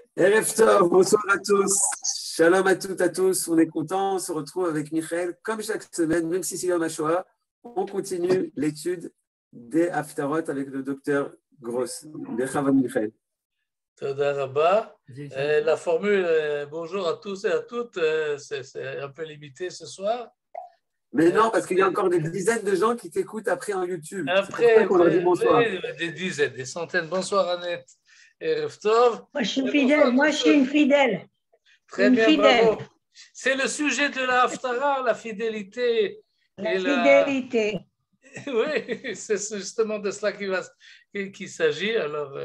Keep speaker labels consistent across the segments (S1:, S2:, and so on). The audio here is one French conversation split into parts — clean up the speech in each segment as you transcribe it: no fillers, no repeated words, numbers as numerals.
S1: Erev Tov, bonsoir à tous. Shalom à toutes, à tous. On est content, on se retrouve avec Michael. Comme chaque semaine, même si c'est Yom HaShoah, on continue l'étude des Haftarot avec le docteur Gross. Bechavod Michael.
S2: Toda Rabba. La formule bonjour à tous et à toutes, c'est un peu limité ce soir.
S1: Mais non, parce qu'il y a encore des dizaines de gens qui t'écoutent après en YouTube.
S2: Après,
S1: on leur dit bonsoir.
S2: oui, des dizaines, des centaines. Bonsoir Annette. Erev Tov.
S3: Moi, je suis fidèle. Moi, je suis une fidèle.
S2: Très bien, bravo. C'est le sujet de la Haftara, la fidélité.
S3: Fidélité.
S2: Oui, c'est justement de cela qu'il s'agit. Alors,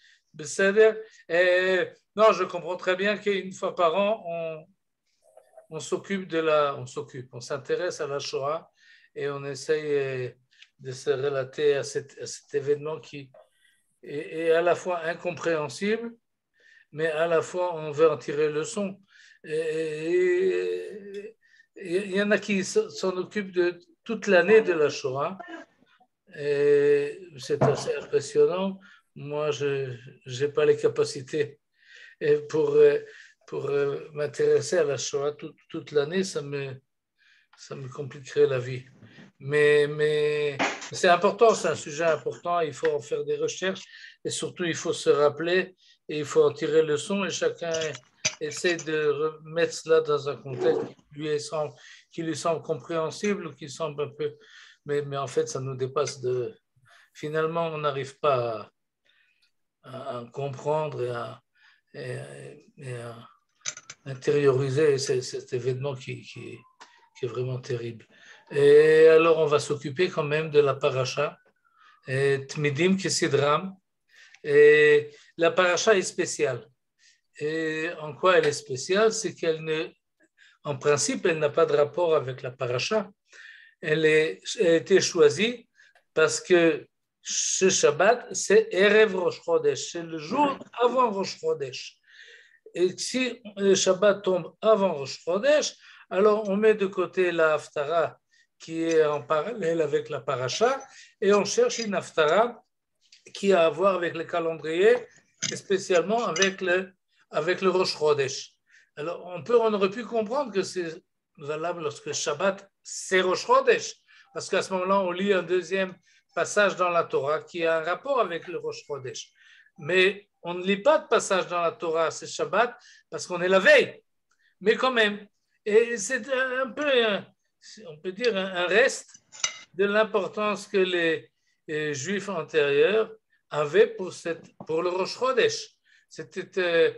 S2: non, je comprends très bien qu'une fois par an, on s'intéresse à la Shoah et on essaye de se relater à cet événement qui est à la fois incompréhensible, mais à la fois on veut en tirer leçon. Il y en a qui s'en occupent de toute l'année de la Shoah. C'est assez impressionnant. Moi, je n'ai pas les capacités pour m'intéresser à la Shoah toute l'année, ça me compliquerait la vie. Mais c'est important, c'est un sujet important, il faut en faire des recherches et surtout il faut se rappeler et il faut en tirer leçon et chacun essaie de remettre cela dans un contexte qui lui semble compréhensible, qui semble un peu... Mais en fait, ça nous dépasse de... Finalement, on n'arrive pas à comprendre et à intérioriser cet événement qui est vraiment terrible. Et alors, on va s'occuper quand même de la paracha, Tmidim Kesidram. Et la paracha est spéciale. Et en quoi elle est spéciale? C'est en principe, elle n'a pas de rapport avec la paracha. Elle a été choisie parce que ce Shabbat, c'est Erev Rosh Chodesh, c'est le jour avant Rosh Chodesh. Et si le Shabbat tombe avant Rosh Chodesh, alors on met de côté la Haftara qui est en parallèle avec la paracha et on cherche une Haftara qui a à voir avec le calendrier et spécialement avec le Rosh Chodesh. Alors on aurait pu comprendre que c'est valable lorsque Shabbat c'est Rosh Chodesh, parce qu'à ce moment-là on lit un deuxième passage dans la Torah qui a un rapport avec le Rosh Chodesh. Mais on ne lit pas de passage dans la Torah, c'est Shabbat, parce qu'on est la veille. Mais quand même, et c'est un peu, on peut dire, un reste de l'importance que les Juifs antérieurs avaient pour le Rosh Chodesh. C'était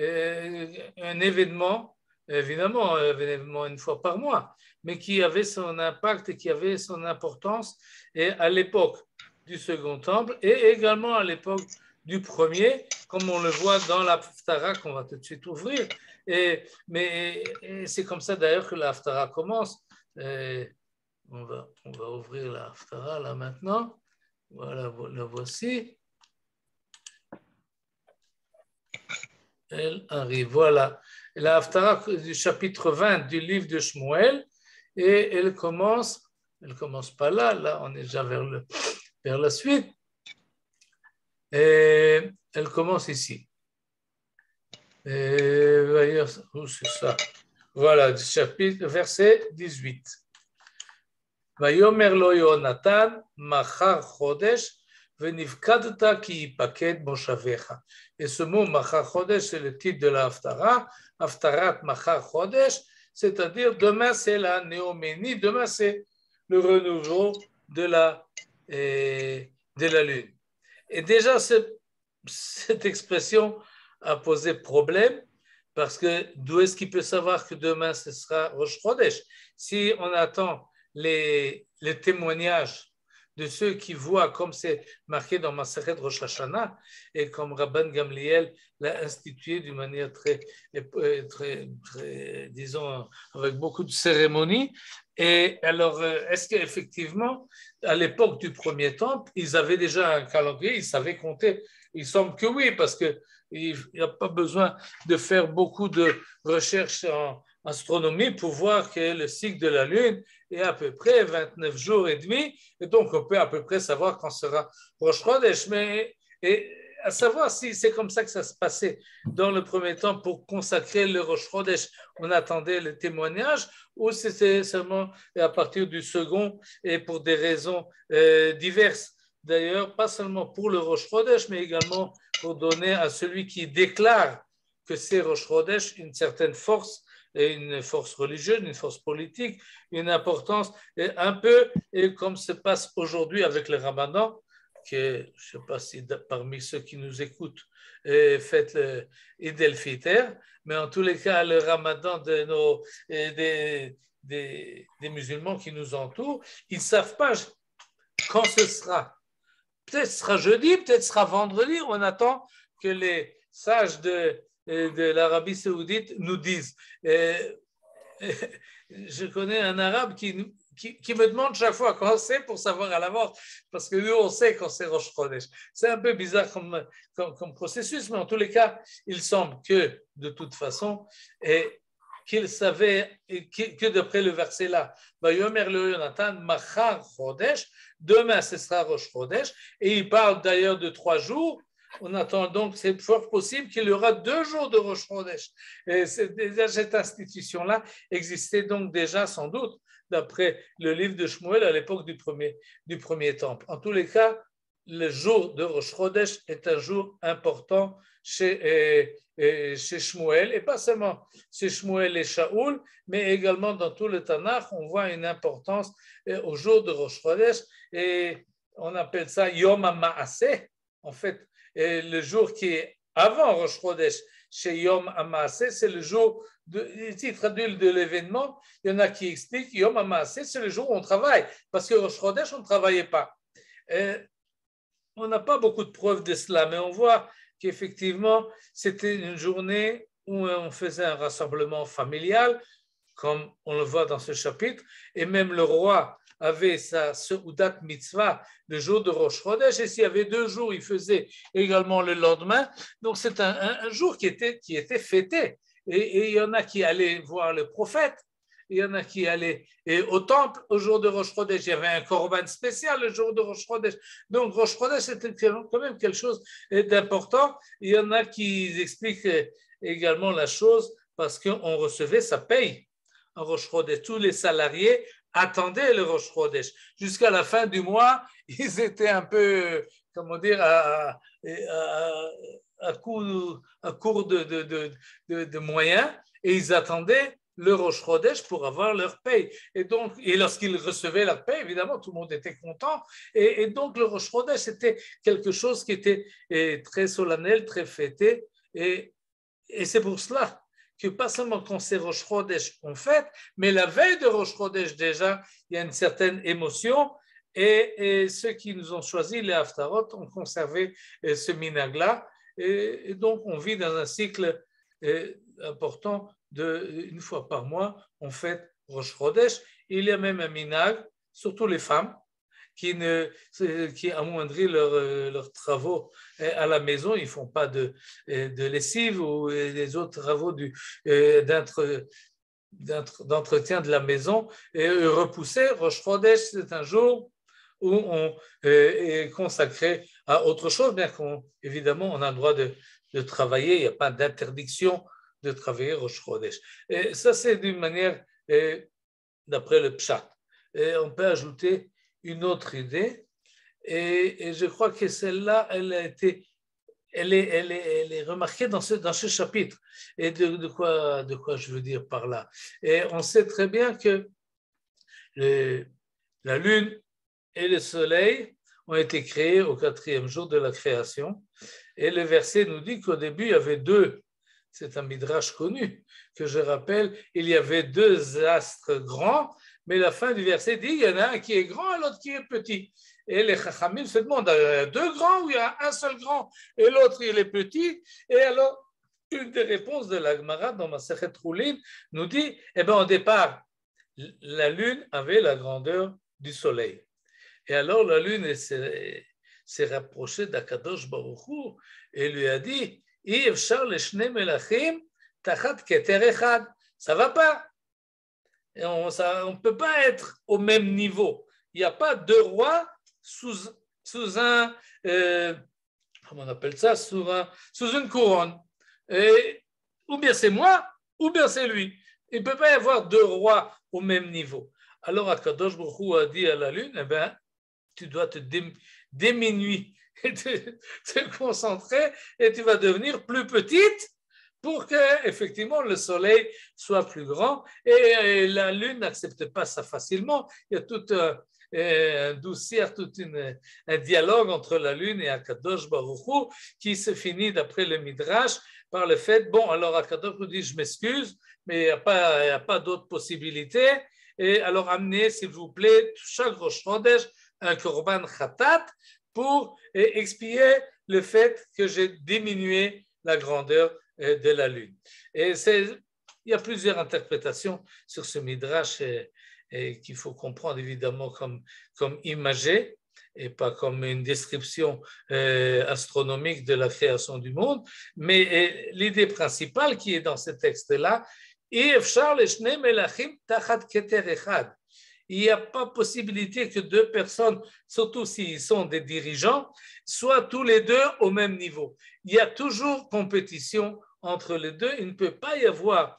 S2: un événement, évidemment, un événement une fois par mois, mais qui avait son impact et qui avait son importance et à l'époque du Second Temple et également à l'époque du premier, comme on le voit dans la Haftara qu'on va tout de suite ouvrir. Mais c'est comme ça d'ailleurs que la Haftara commence. On va ouvrir la Haftara là maintenant. Voilà, la voici. Elle arrive, voilà. La Haftara du chapitre 20 du livre de Shmuel, et elle commence pas là on est déjà vers la suite. Et elle commence ici. Où c'est ça? Voilà, chapitre, verset 18. Vayomer lo Yonatan, machar chodesh, venifkadta ki yipaked moshavecha. Et ce mot machar chodesh, c'est le titre de la Haftara, Haftarat machar chodesh, c'est-à-dire demain c'est la néoménie, demain c'est le renouveau de la lune. Et déjà, cette expression a posé problème parce que d'où est-ce qu'il peut savoir que demain ce sera Rosh Chodesh? Si on attend les témoignages de ceux qui voient, comme c'est marqué dans Masechet Rosh Hashanah et comme Rabban Gamliel l'a institué d'une manière très, disons, avec beaucoup de cérémonies. Et alors, est-ce qu'effectivement, à l'époque du premier temple, ils avaient déjà un calendrier, ils savaient compter? Il semble que oui, parce qu'il n'y a pas besoin de faire beaucoup de recherches en astronomie pour voir que le cycle de la Lune est à peu près 29 jours et demi, et donc on peut à peu près savoir quand sera Rosh Chodesh. Mais à savoir si c'est comme ça que ça se passait dans le premier temps pour consacrer le Rosh Chodesh, on attendait le témoignage, ou c'était seulement à partir du second et pour des raisons diverses. D'ailleurs, pas seulement pour le Rosh Chodesh, mais également pour donner à celui qui déclare que c'est Rosh Chodesh une certaine force, et une force religieuse, une force politique, une importance, et un peu et comme se passe aujourd'hui avec le Ramadan, que je ne sais pas si parmi ceux qui nous écoutent fêtent le Eid el-Fitr, mais en tous les cas, le Ramadan des musulmans qui nous entourent, ils ne savent pas quand ce sera. Peut-être ce sera jeudi, peut-être ce sera vendredi. On attend que les sages de l'Arabie Saoudite nous disent. Je connais un arabe qui me demande chaque fois quand c'est pour savoir à l'avance, parce que nous, on sait quand c'est Rosh Chodesh. C'est un peu bizarre comme processus, mais en tous les cas, il semble que, de toute façon, qu'il savait, que d'après le verset là, demain ce sera Rosh Chodesh, et il parle d'ailleurs de 3 jours. On attend donc, c'est fort possible qu'il y aura 2 jours de Rosh Chodesh. Et déjà, cette institution-là existait donc déjà sans doute, d'après le livre de Shmuel à l'époque du premier temple. En tous les cas, le jour de Rosh Chodesh est un jour important chez Shmuel, et pas seulement chez Shmuel et Shaoul, mais également dans tout le Tanakh, on voit une importance au jour de Rosh Chodesh, et on appelle ça Yom HaMaaseh, en fait. Et le jour qui est avant Rosh Chodesh, chez Yom HaMaaseh, c'est le jour, ici traduit de l'événement, il y en a qui expliquent Yom HaMaaseh, c'est le jour où on travaille, parce que Rosh Chodesh, on ne travaillait pas. On n'a pas beaucoup de preuves de cela, mais on voit qu'effectivement, c'était une journée où on faisait un rassemblement familial, comme on le voit dans ce chapitre, et même le roi avait sa Seudat Mitzvah le jour de Rosh Chodesh, et s'il y avait 2 jours, il faisait également le lendemain. Donc c'est un jour qui était fêté. Et il y en a qui allaient voir le prophète, il y en a qui allaient au temple au jour de Rosh Chodesh. Il y avait un korban spécial le jour de Rosh Chodesh. Donc Rosh Chodesh, c'était quand même quelque chose d'important. Il y en a qui expliquent également la chose parce qu'on recevait sa paye en Rosh Chodesh. Tous les salariés attendaient le Rosh Chodesh. Jusqu'à la fin du mois, ils étaient un peu, comment dire, à court de moyens, et ils attendaient le Rosh Chodesh pour avoir leur paye. Et lorsqu'ils recevaient leur paye, évidemment, tout le monde était content. Et donc, le Rosh Chodesh, c'était quelque chose qui était très solennel, très fêté. Et c'est pour cela que pas seulement quand c'est Rosh Chodesh on fête, mais la veille de Rosh Chodesh déjà, il y a une certaine émotion, et ceux qui nous ont choisi les Haftarot ont conservé ce minhag-là, et donc on vit dans un cycle important une fois par mois, on fête Rosh Chodesh. Il y a même un minhag, surtout les femmes, qui amoindrit leurs travaux à la maison. Ils ne font pas de lessive ou des autres travaux d'entretien de la maison. Et repousser, Rosh Chodesh, c'est un jour où on est consacré à autre chose, bien qu'évidemment, on a le droit de travailler. Il n'y a pas d'interdiction de travailler Rosh Chodesh. Et ça, c'est d'une manière, d'après le Pshat. Et on peut ajouter une autre idée, et je crois que celle-là, elle est remarquée dans ce chapitre. Et de quoi je veux dire par là? Et on sait très bien que la lune et le soleil ont été créés au 4e jour de la création. Et le verset nous dit qu'au début, il y avait 2. C'est un midrash connu que je rappelle. Il y avait 2 astres grands, mais la fin du verset dit il y en a un qui est grand et l'autre qui est petit. Et les chachamim se demandent, il y a 2 grands ou il y a un seul grand et l'autre il est petit? Et alors, une des réponses de la Gemara dans Masechet Choulin nous dit, au départ, la lune avait la grandeur du soleil. Et alors la lune s'est rapprochée d'Akadosh Baruch Hu et lui a dit, ça va pas. On ne peut pas être au même niveau. Il n'y a pas 2 rois sous un comme on appelle ça, sous une couronne. Et, ou bien c'est moi, ou bien c'est lui. Il ne peut pas y avoir deux rois au même niveau. Alors Akadosh Baruch Hu a dit à la lune, eh ben, tu dois te diminuer, te concentrer et tu vas devenir plus petite pour que effectivement le soleil soit plus grand. Et la lune n'accepte pas ça facilement. Il y a tout un douceur, un dialogue entre la lune et Akadosh Baruch Hu qui se finit d'après le Midrash par le fait, bon, alors Akadosh Baruch Hu dit, je m'excuse, mais il n'y a pas d'autre possibilité. Et alors amenez, s'il vous plaît, chaque Rosh Chodesh, un korban khatat pour expier le fait que j'ai diminué la grandeur de la lune. Et il y a plusieurs interprétations sur ce midrash et qu'il faut comprendre évidemment comme imagé et pas comme une description astronomique de la création du monde, mais l'idée principale qui est dans ce texte-là, il n'y a pas possibilité que deux personnes, surtout s'ils sont des dirigeants, soient tous les deux au même niveau. Il y a toujours compétition entre les deux. Il ne peut pas y avoir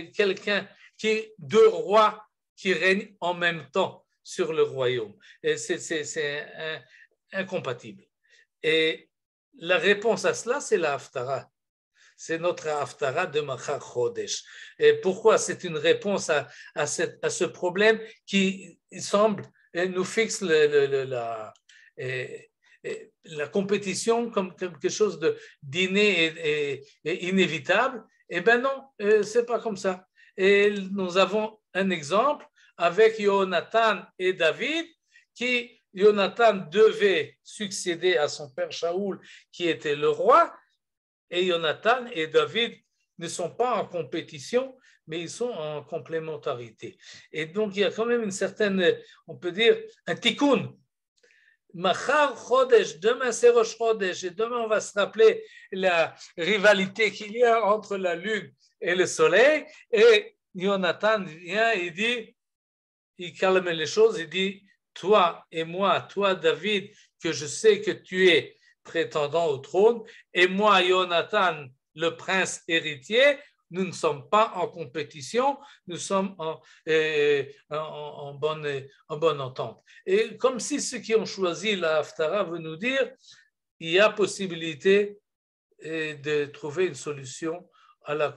S2: deux rois qui règnent en même temps sur le royaume. C'est incompatible. Et la réponse à cela, c'est la Haftara. C'est notre Haftara de Machar Chodesh. Et pourquoi c'est une réponse à ce problème qui semble nous fixe la compétition comme quelque chose d'inné et inévitable? Eh bien non, c'est pas comme ça. Et nous avons un exemple avec Jonathan et David qui, Jonathan devait succéder à son père Shaoul qui était le roi. Et Jonathan et David ne sont pas en compétition, mais ils sont en complémentarité. Et donc, il y a quand même une certaine, on peut dire, un tikkun. Machar Chodesh, demain c'est Rosh Chodesh, et demain on va se rappeler la rivalité qu'il y a entre la lune et le soleil. Et Jonathan vient et dit, il calme les choses, il dit, toi et moi, toi David, que je sais que tu es prétendant au trône, et moi, Jonathan, le prince héritier, nous ne sommes pas en compétition, nous sommes en bonne entente. Et comme si ceux qui ont choisi la Haftara veulent nous dire, il y a possibilité de trouver une solution à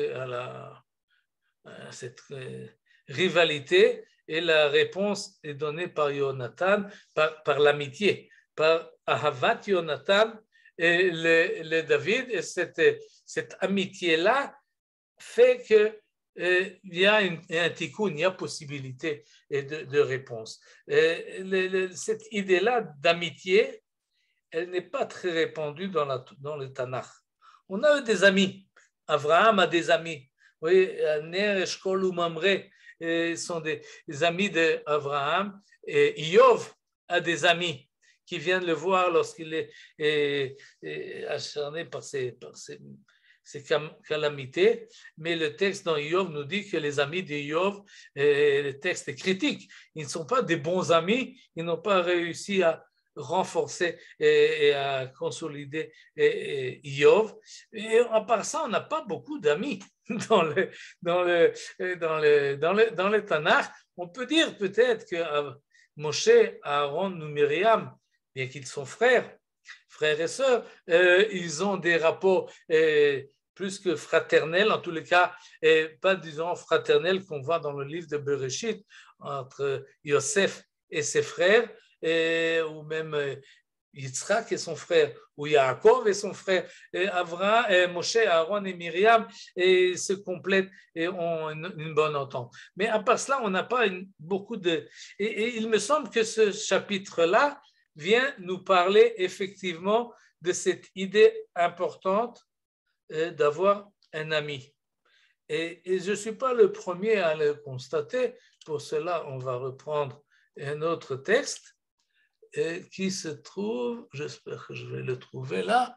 S2: cette rivalité, et la réponse est donnée par Jonathan, par l'amitié, par Ahavat Jonathan et le David, et cette amitié-là fait qu'il y a un tikkun, il y a possibilité de réponse. Cette idée-là d'amitié, elle n'est pas très répandue dans le Tanakh. On a des amis. Abraham a des amis. Vous voyez, Ner, Eshkol ou Mamré sont des amis d'Abraham. Et Iyov a des amis qui viennent le voir lorsqu'il est acharné par ses calamités. Mais le texte dans Iyov nous dit que les amis d'Iyov, le texte est critique. Ils ne sont pas des bons amis, ils n'ont pas réussi à renforcer et à consolider Iyov. Et à part ça, on n'a pas beaucoup d'amis dans le Tanakh. On peut dire peut-être que Moshe, Aaron ou Myriam, bien qu'ils sont frères et sœurs, ils ont des rapports plus que fraternels, en tous les cas, pas disons fraternels qu'on voit dans le livre de Bereshit entre Yosef et ses frères, ou même Yitzhak et son frère, ou Yaakov et son frère, Moshe, Aaron et Myriam, et se complètent et ont une bonne entente. Mais à part cela, on n'a pas beaucoup de... Et il me semble que ce chapitre-là vient nous parler effectivement de cette idée importante d'avoir un ami. Et je ne suis pas le premier à le constater. Pour cela, on va reprendre un autre texte qui se trouve, j'espère que je vais le trouver là.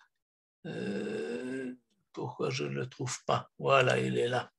S2: Pourquoi je ne le trouve pas? Voilà, il est là.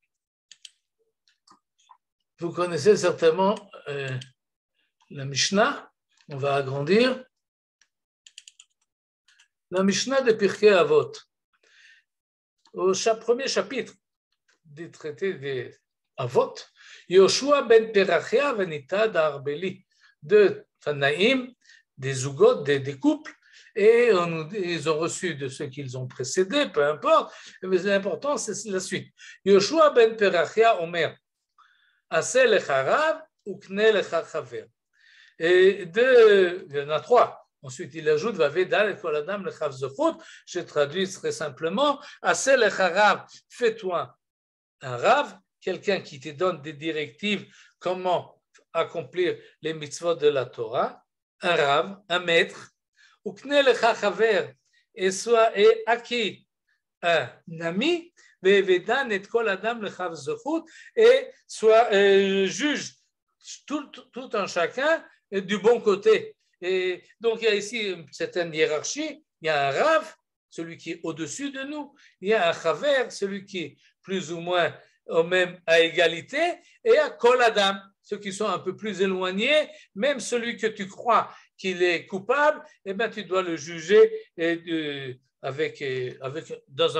S2: Vous connaissez certainement la Mishnah. On va agrandir. La Mishnah de Pirkei Avot, au premier chapitre du traité des Avot, Yoshua ben Perachia venita d'Arbeli, de Tanaïm, des Zugot, des couples, et ils ont reçu de ceux qu'ils ont précédés, peu importe, mais l'important c'est la suite. Yoshua ben Perachia Omer, Aseh lecha rav ukne lecha chaver. Et il y en a trois. Ensuite, il ajoute Vavedal et kol adam lechav zechut. Je traduis très simplement Aseh lecha rav, fais-toi un rav, quelqu'un qui te donne des directives comment accomplir les mitzvot de la Torah, un rav, un maître, ukne lecha chaver, et acquis un ami, ve'evedan et kol adam lechav zechut, et soit juge tout un chacun du bon côté. Et donc il y a ici une certaine hiérarchie, il y a un rav, celui qui est au-dessus de nous, il y a un chaver, celui qui est plus ou moins à égalité, et à kol adam, ceux qui sont un peu plus éloignés, même celui que tu crois qu'il est coupable, eh bien, tu dois le juger dans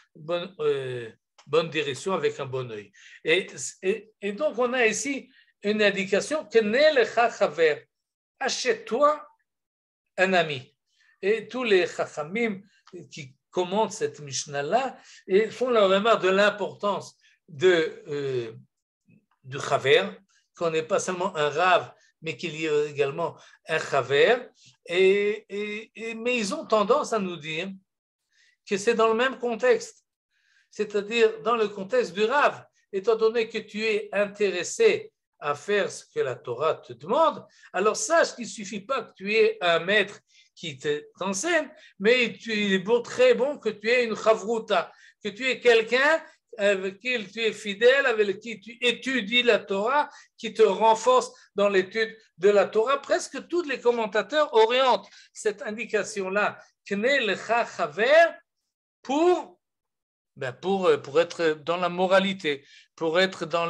S2: une bonne direction, avec un bon œil. Et donc, on a ici une indication que ne lecha chaver, achète-toi un ami. Et tous les chachamim qui commentent cette Mishnah-là, ils font la remarque de l'importance du chaver, qu'on n'est pas seulement un rav, mais qu'il y a également un chaver. Mais ils ont tendance à nous dire que c'est dans le même contexte, c'est-à-dire dans le contexte du rav, étant donné que tu es intéressé à faire ce que la Torah te demande, alors sache qu'il ne suffit pas que tu aies un maître qui t'enseigne, mais il est très bon que tu aies une chavruta, que tu aies quelqu'un avec qui tu es fidèle, avec qui tu étudies la Torah, qui te renforce dans l'étude de la Torah. Presque tous les commentateurs orientent cette indication-là, Kne lecha chaver, pour être dans la moralité, pour être dans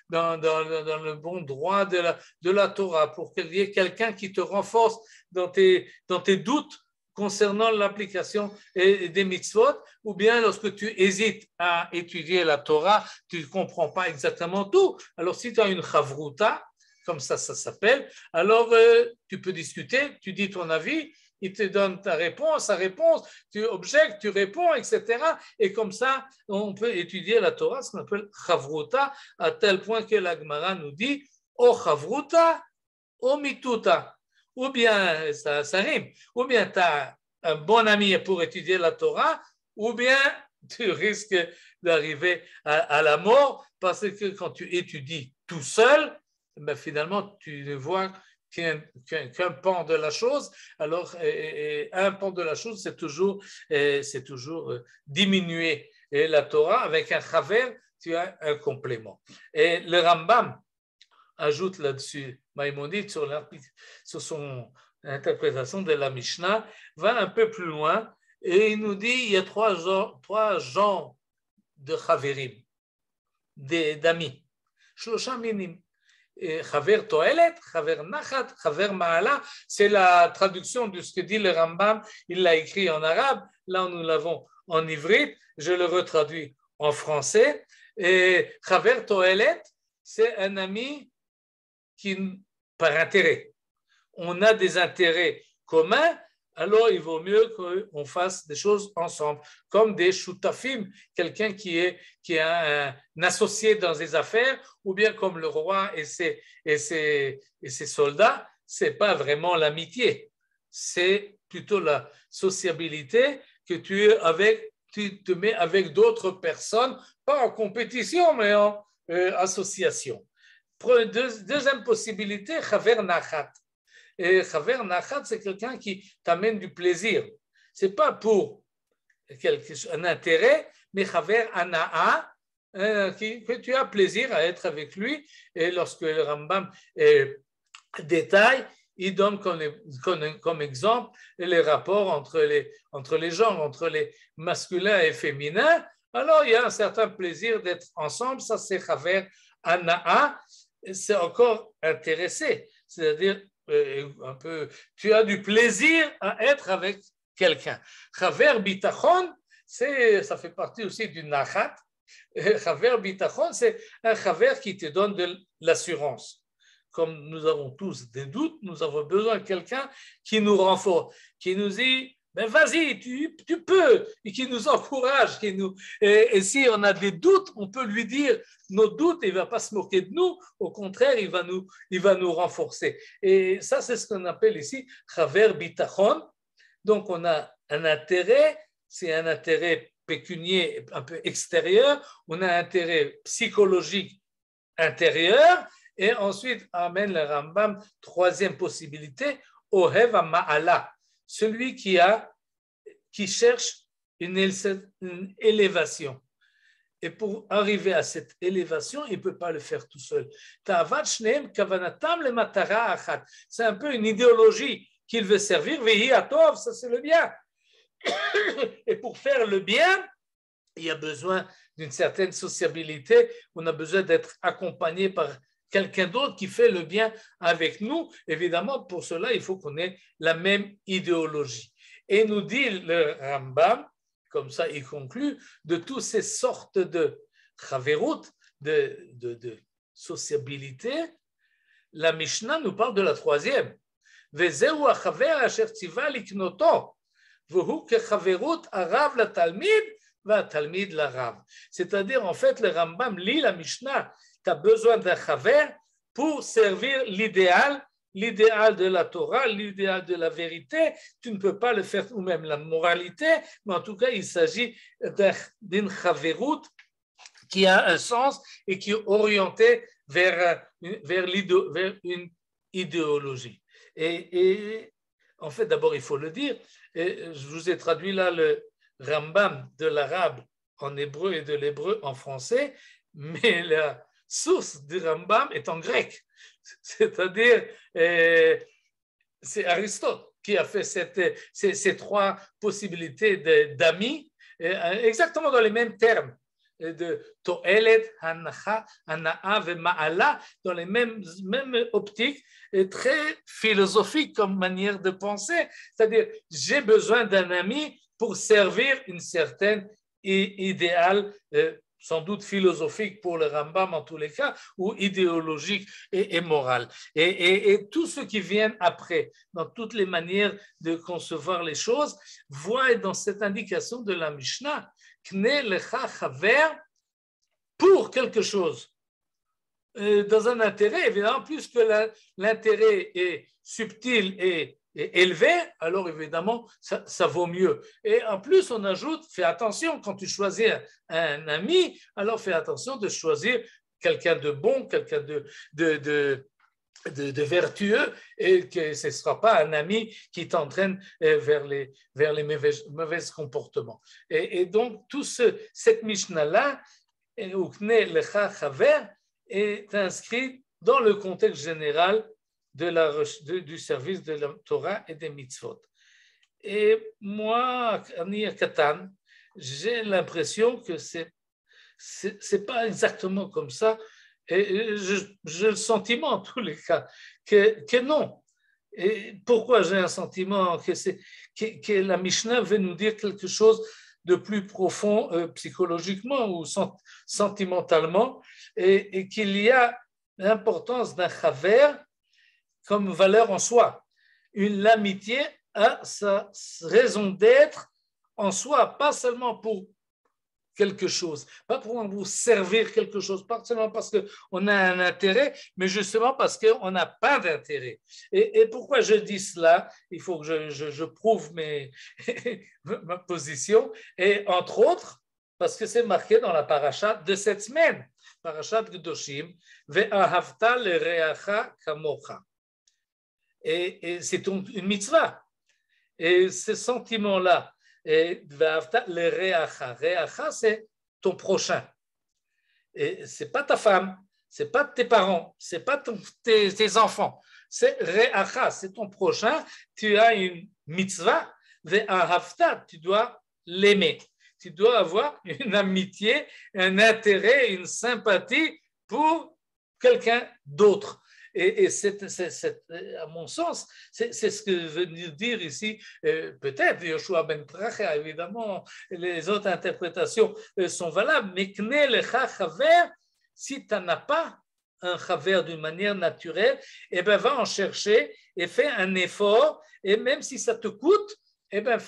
S2: le bon droit de la Torah, pour qu'il y ait quelqu'un qui te renforce dans tes doutes concernant l'application des mitzvot, ou bien lorsque tu hésites à étudier la Torah, tu ne comprends pas exactement tout. Alors si tu as une chavruta, comme ça s'appelle, alors tu peux discuter, tu dis ton avis, il te donne sa réponse, tu objectes, tu réponds, etc. Et comme ça, on peut étudier la Torah, ce qu'on appelle chavruta, à tel point que la Gemara nous dit o chavruta, o mituta. Ou bien, ça rime, ou bien tu as un bon ami pour étudier la Torah, ou bien tu risques d'arriver à la mort, parce que quand tu étudies tout seul, ben finalement, tu ne vois qu'un pan de la chose. Alors, un pan de la chose, c'est toujours diminuer. Et la Torah, avec un chaver, tu as un complément. Et le Rambam ajoute là-dessus, Maïmonide, sur son interprétation de la Mishnah, va un peu plus loin et il nous dit il y a trois genres de chaverim, d'amis. Shlosha minim. Chaver toelet, chaver nachat, chaver ma'ala, c'est la traduction de ce que dit le Rambam, il l'a écrit en arabe, là nous l'avons en ivrite, je le retraduis en français. Et chaver toelet, c'est un ami qui, par intérêt, on a des intérêts communs, alors il vaut mieux qu'on fasse des choses ensemble, comme des shutafim, quelqu'un qui est un associé dans des affaires, ou bien comme le roi et ses soldats, c'est pas vraiment l'amitié, c'est plutôt la sociabilité que tu te mets avec d'autres personnes, pas en compétition, mais en association. Deuxième possibilité, chaver nachat. Et chaver nachat, c'est quelqu'un qui t'amène du plaisir. Ce n'est pas pour un intérêt, mais chaver ana'a, que tu as plaisir à être avec lui. Et lorsque le Rambam détaille, il donne comme exemple les rapports entre les genres, entre les masculins et féminins. Alors, il y a un certain plaisir d'être ensemble. Ça, c'est chaver ana'a. C'est encore intéressé. C'est-à-dire, tu as du plaisir à être avec quelqu'un. Chaver bitachon, ça fait partie aussi du nachat. Chaver bitachon, c'est un chaver qui te donne de l'assurance. Comme nous avons tous des doutes, nous avons besoin de quelqu'un qui nous renforce, qui nous dit ben vas-y, tu peux, et qui nous encourage. Et si on a des doutes, on peut lui dire nos doutes, il ne va pas se moquer de nous, au contraire, il va nous renforcer. Et ça, c'est ce qu'on appelle ici chaver bitachon. Donc, on a un intérêt, c'est un intérêt pécunier un peu extérieur, on a un intérêt psychologique intérieur, et ensuite, amène le Rambam, troisième possibilité, Ohev Ma'ala, celui qui cherche une élévation. Et pour arriver à cette élévation, il ne peut pas le faire tout seul. C'est un peu une idéologie qu'il veut servir. Ça c'est le bien. Et pour faire le bien, il y a besoin d'une certaine sociabilité. On a besoin d'être accompagné par quelqu'un d'autre qui fait le bien avec nous. Évidemment, pour cela, il faut qu'on ait la même idéologie. Et nous dit le Rambam, comme ça il conclut, de toutes ces sortes de chaverut, de sociabilité, la Mishnah nous parle de la troisième. Vezeu hachaver asher tziva liknoto, vehu kechaverut arav latalmid vatalmid larav. C'est-à-dire, en fait, le Rambam lit la Mishnah. Tu as besoin d'un chaver pour servir l'idéal de la Torah, l'idéal de la vérité. Tu ne peux pas le faire, ou même la moralité, mais en tout cas, il s'agit d'une chaveroute qui a un sens et qui est orientée vers une idéologie. Et en fait, d'abord, il faut le dire, je vous ai traduit là le Rambam de l'arabe en hébreu et de l'hébreu en français, mais la source du Rambam est en grec, c'est-à-dire c'est Aristote qui a fait ces trois possibilités d'amis, exactement dans les mêmes termes, de To'elet, Hanacha, Hana'a et Ma'ala, dans les mêmes optiques, et très philosophique comme manière de penser, c'est-à-dire j'ai besoin d'un ami pour servir une certaine idéal, sans doute philosophique pour le Rambam en tous les cas, ou idéologique et moral. Et tout ce qui vient après, dans toutes les manières de concevoir les choses, voit dans cette indication de la Mishnah, Kne lecha chaver, pour quelque chose, dans un intérêt, évidemment, puisque l'intérêt est subtil et élevé, alors évidemment, ça vaut mieux. Et en plus, on ajoute, fais attention, quand tu choisis un ami, alors fais attention de choisir quelqu'un de bon, quelqu'un de vertueux, et que ce ne sera pas un ami qui t'entraîne vers les mauvais comportements. Et donc, cette Mishnah-là, Ukne lecha chaver, est inscrit dans le contexte général du service de la Torah et des mitzvot. Et moi, Ani Katan, j'ai l'impression que c'est pas exactement comme ça. Et j'ai le sentiment, en tous les cas, que non. Et pourquoi j'ai un sentiment que la Mishnah veut nous dire quelque chose de plus profond psychologiquement ou sentimentalement, et qu'il y a l'importance d'un chaver comme valeur en soi. L'amitié a sa raison d'être en soi, pas seulement pour quelque chose, pas pour vous servir quelque chose, pas seulement parce qu'on a un intérêt, mais justement parce qu'on n'a pas d'intérêt. Et pourquoi je dis cela? Il faut que je prouve ma position, et entre autres, parce que c'est marqué dans la paracha de cette semaine, parashat Kedoshim, ve'ahavta l'reacha kamocha. Et c'est une mitzvah. Et ce sentiment-là, le reacha, c'est ton prochain. Et c'est pas ta femme, c'est pas tes parents, c'est pas tes enfants. C'est reacha, c'est ton prochain. Tu as une mitzvah, ve'ahavta, tu dois l'aimer. Tu dois avoir une amitié, un intérêt, une sympathie pour quelqu'un d'autre. Et à mon sens, c'est ce que veut dire ici, peut-être Yoshua ben Pracha, évidemment, les autres interprétations sont valables, mais Kne lecha chaver, si tu n'en as pas un chaver d'une manière naturelle, eh ben va en chercher et fais un effort, et même si ça te coûte, eh ben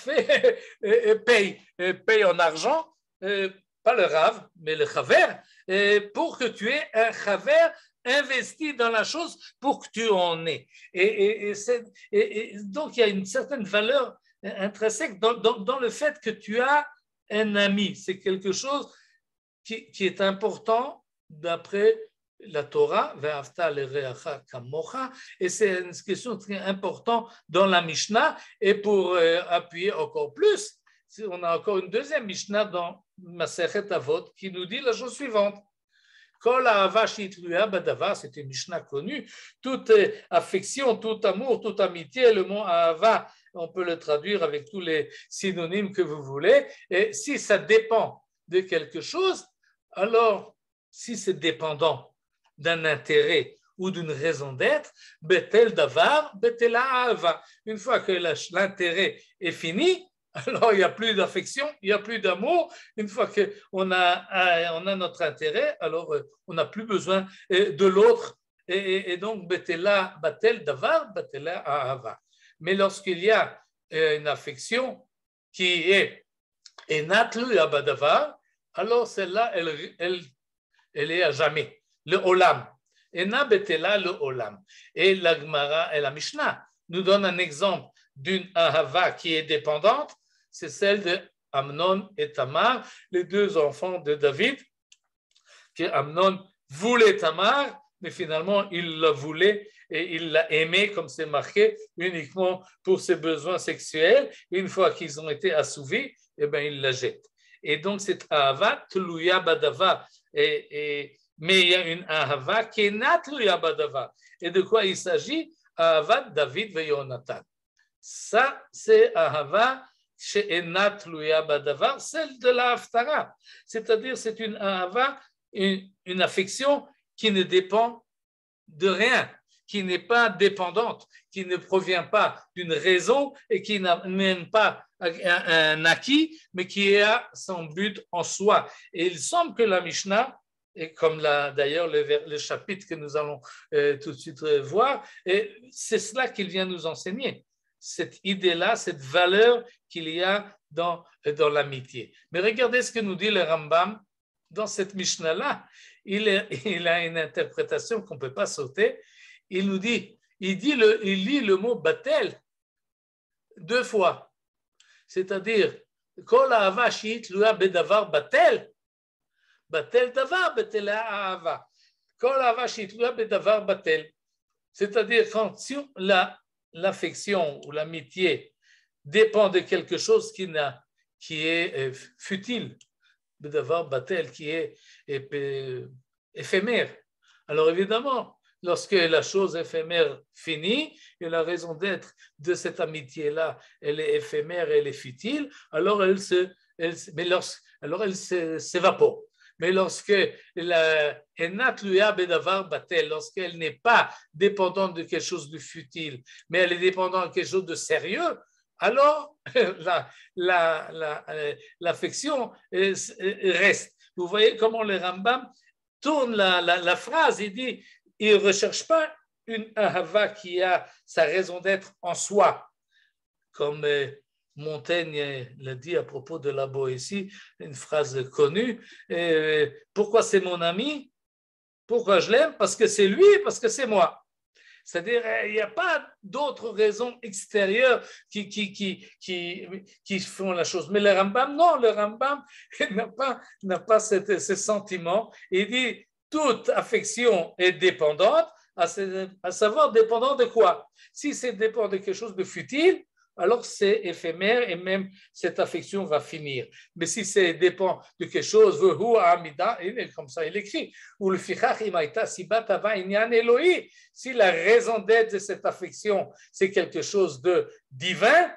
S2: paye en argent, pas le rave, mais le chaver, pour que tu aies un chaver investi dans la chose pour que tu en aies. Et donc, il y a une certaine valeur intrinsèque dans le fait que tu as un ami. C'est quelque chose qui est important d'après la Torah, Ve'afta l'ereacha kamocha, et c'est une question très importante dans la Mishnah. Et pour appuyer encore plus, on a encore une deuxième Mishnah dans Masechet Avot qui nous dit la chose suivante. Kol ahava sheitluya badavar, c'est une Mishnah connue, toute affection, tout amour, toute amitié, le mot ahava, on peut le traduire avec tous les synonymes que vous voulez, et si ça dépend de quelque chose, alors si c'est dépendant d'un intérêt ou d'une raison d'être, betel davar, betela ahava. Une fois que l'intérêt est fini, alors il n'y a plus d'affection, il n'y a plus d'amour. Une fois qu'on a notre intérêt, alors on n'a plus besoin de l'autre. Et donc, betela, batel davar, betela ahava. Mais lorsqu'il y a une affection qui est enatlu abadavar, alors celle-là, elle est à jamais. Le olam. Ena betela le olam. Et la Gemara et la Mishnah nous donnent un exemple d'une ahava qui est dépendante, c'est celle de Amnon et Tamar, les deux enfants de David, que Amnon voulait Tamar, mais finalement il la voulait et il l'a aimée, comme c'est marqué, uniquement pour ses besoins sexuels. Une fois qu'ils ont été assouvis, eh bien, il la jette. Et donc cette ahava, tluya badava, mais il y a une ahava qui est natluya badava. Et de quoi il s'agit? Ahava David ve Yonatan. Ça, c'est ahava she'enat tluya badavar, celle de la haftara. C'est-à-dire, c'est une ahava, une affection qui ne dépend de rien, qui n'est pas dépendante, qui ne provient pas d'une raison et qui n'amène pas un acquis, mais qui a son but en soi. Et il semble que la Mishnah, et comme d'ailleurs le chapitre que nous allons tout de suite voir, et c'est cela qu'il vient nous enseigner, cette idée-là, cette valeur qu'il y a dans l'amitié. Mais regardez ce que nous dit le Rambam dans cette Mishnah-là. Il a une interprétation qu'on ne peut pas sauter. Il nous dit, il lit le mot batel 2 fois. C'est-à-dire, Kol ahava sheitluya bedavar batel, batel davar, betela ahava. Kol ahava sheitluya bedavar batel. C'est-à-dire, quand l'affection ou l'amitié dépend de quelque chose qui est futile, bedavar batel, qui est éphémère. Alors évidemment, lorsque la chose éphémère finit et la raison d'être de cette amitié-là, elle est éphémère, elle est futile, alors elle s'évapore. Mais lorsqu'elle n'est pas dépendante de quelque chose de futile, mais elle est dépendante de quelque chose de sérieux, alors l'affection reste. Vous voyez comment le Rambam tourne la phrase, il dit, il ne recherche pas une ahava qui a sa raison d'être en soi, comme Montaigne l'a dit à propos de la Boétie, une phrase connue. Pourquoi c'est mon ami? Pourquoi je l'aime? Parce que c'est lui, parce que c'est moi. C'est-à-dire, il n'y a pas d'autres raisons extérieures qui font la chose. Mais le Rambam, non, le Rambam n'a pas ce sentiment. Il dit, toute affection est dépendante, à savoir dépendant de quoi? Si c'est dépendant de quelque chose de futile, alors c'est éphémère et même cette affection va finir. Mais si c'est dépend de quelque chose, comme ça il écrit, ou le si la raison d'être de cette affection c'est quelque chose de divin,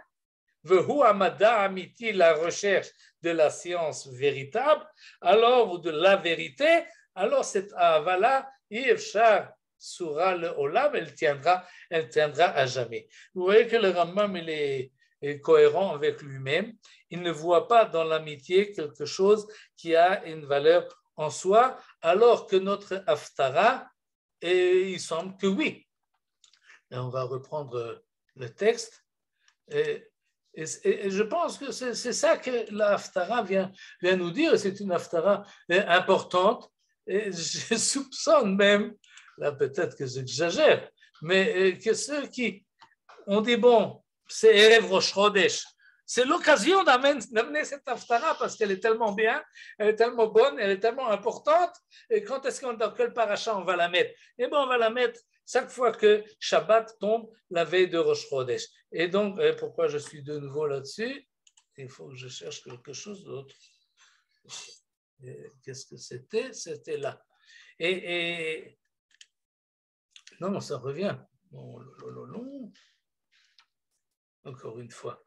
S2: la recherche de la science véritable, alors ou de la vérité, alors cette ahava-là, Soura le Olam, elle tiendra à jamais. Vous voyez que le Rambam, il est cohérent avec lui-même. Il ne voit pas dans l'amitié quelque chose qui a une valeur en soi, alors que notre Haftara, il semble que oui. Et on va reprendre le texte. Et je pense que c'est ça que la Haftara vient nous dire. C'est une Haftara importante. Et je soupçonne même, là peut-être que j'exagère, mais que ceux qui ont dit, bon, c'est Erev Rosh Chodesh, c'est l'occasion d'amener cette Haftara parce qu'elle est tellement bien, elle est tellement bonne, elle est tellement importante. Et quand est-ce dans quel paracha on va la mettre? Eh bien, on va la mettre chaque fois que Shabbat tombe la veille de Rosh Chodesh. Et donc, pourquoi je suis de nouveau là-dessus? Il faut que je cherche quelque chose d'autre. Qu'est-ce que c'était? C'était là. Et non, ça revient. Bon, encore une fois.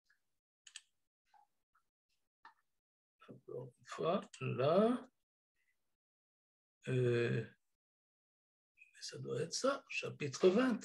S2: Encore une fois, là. Ça doit être ça, chapitre 20.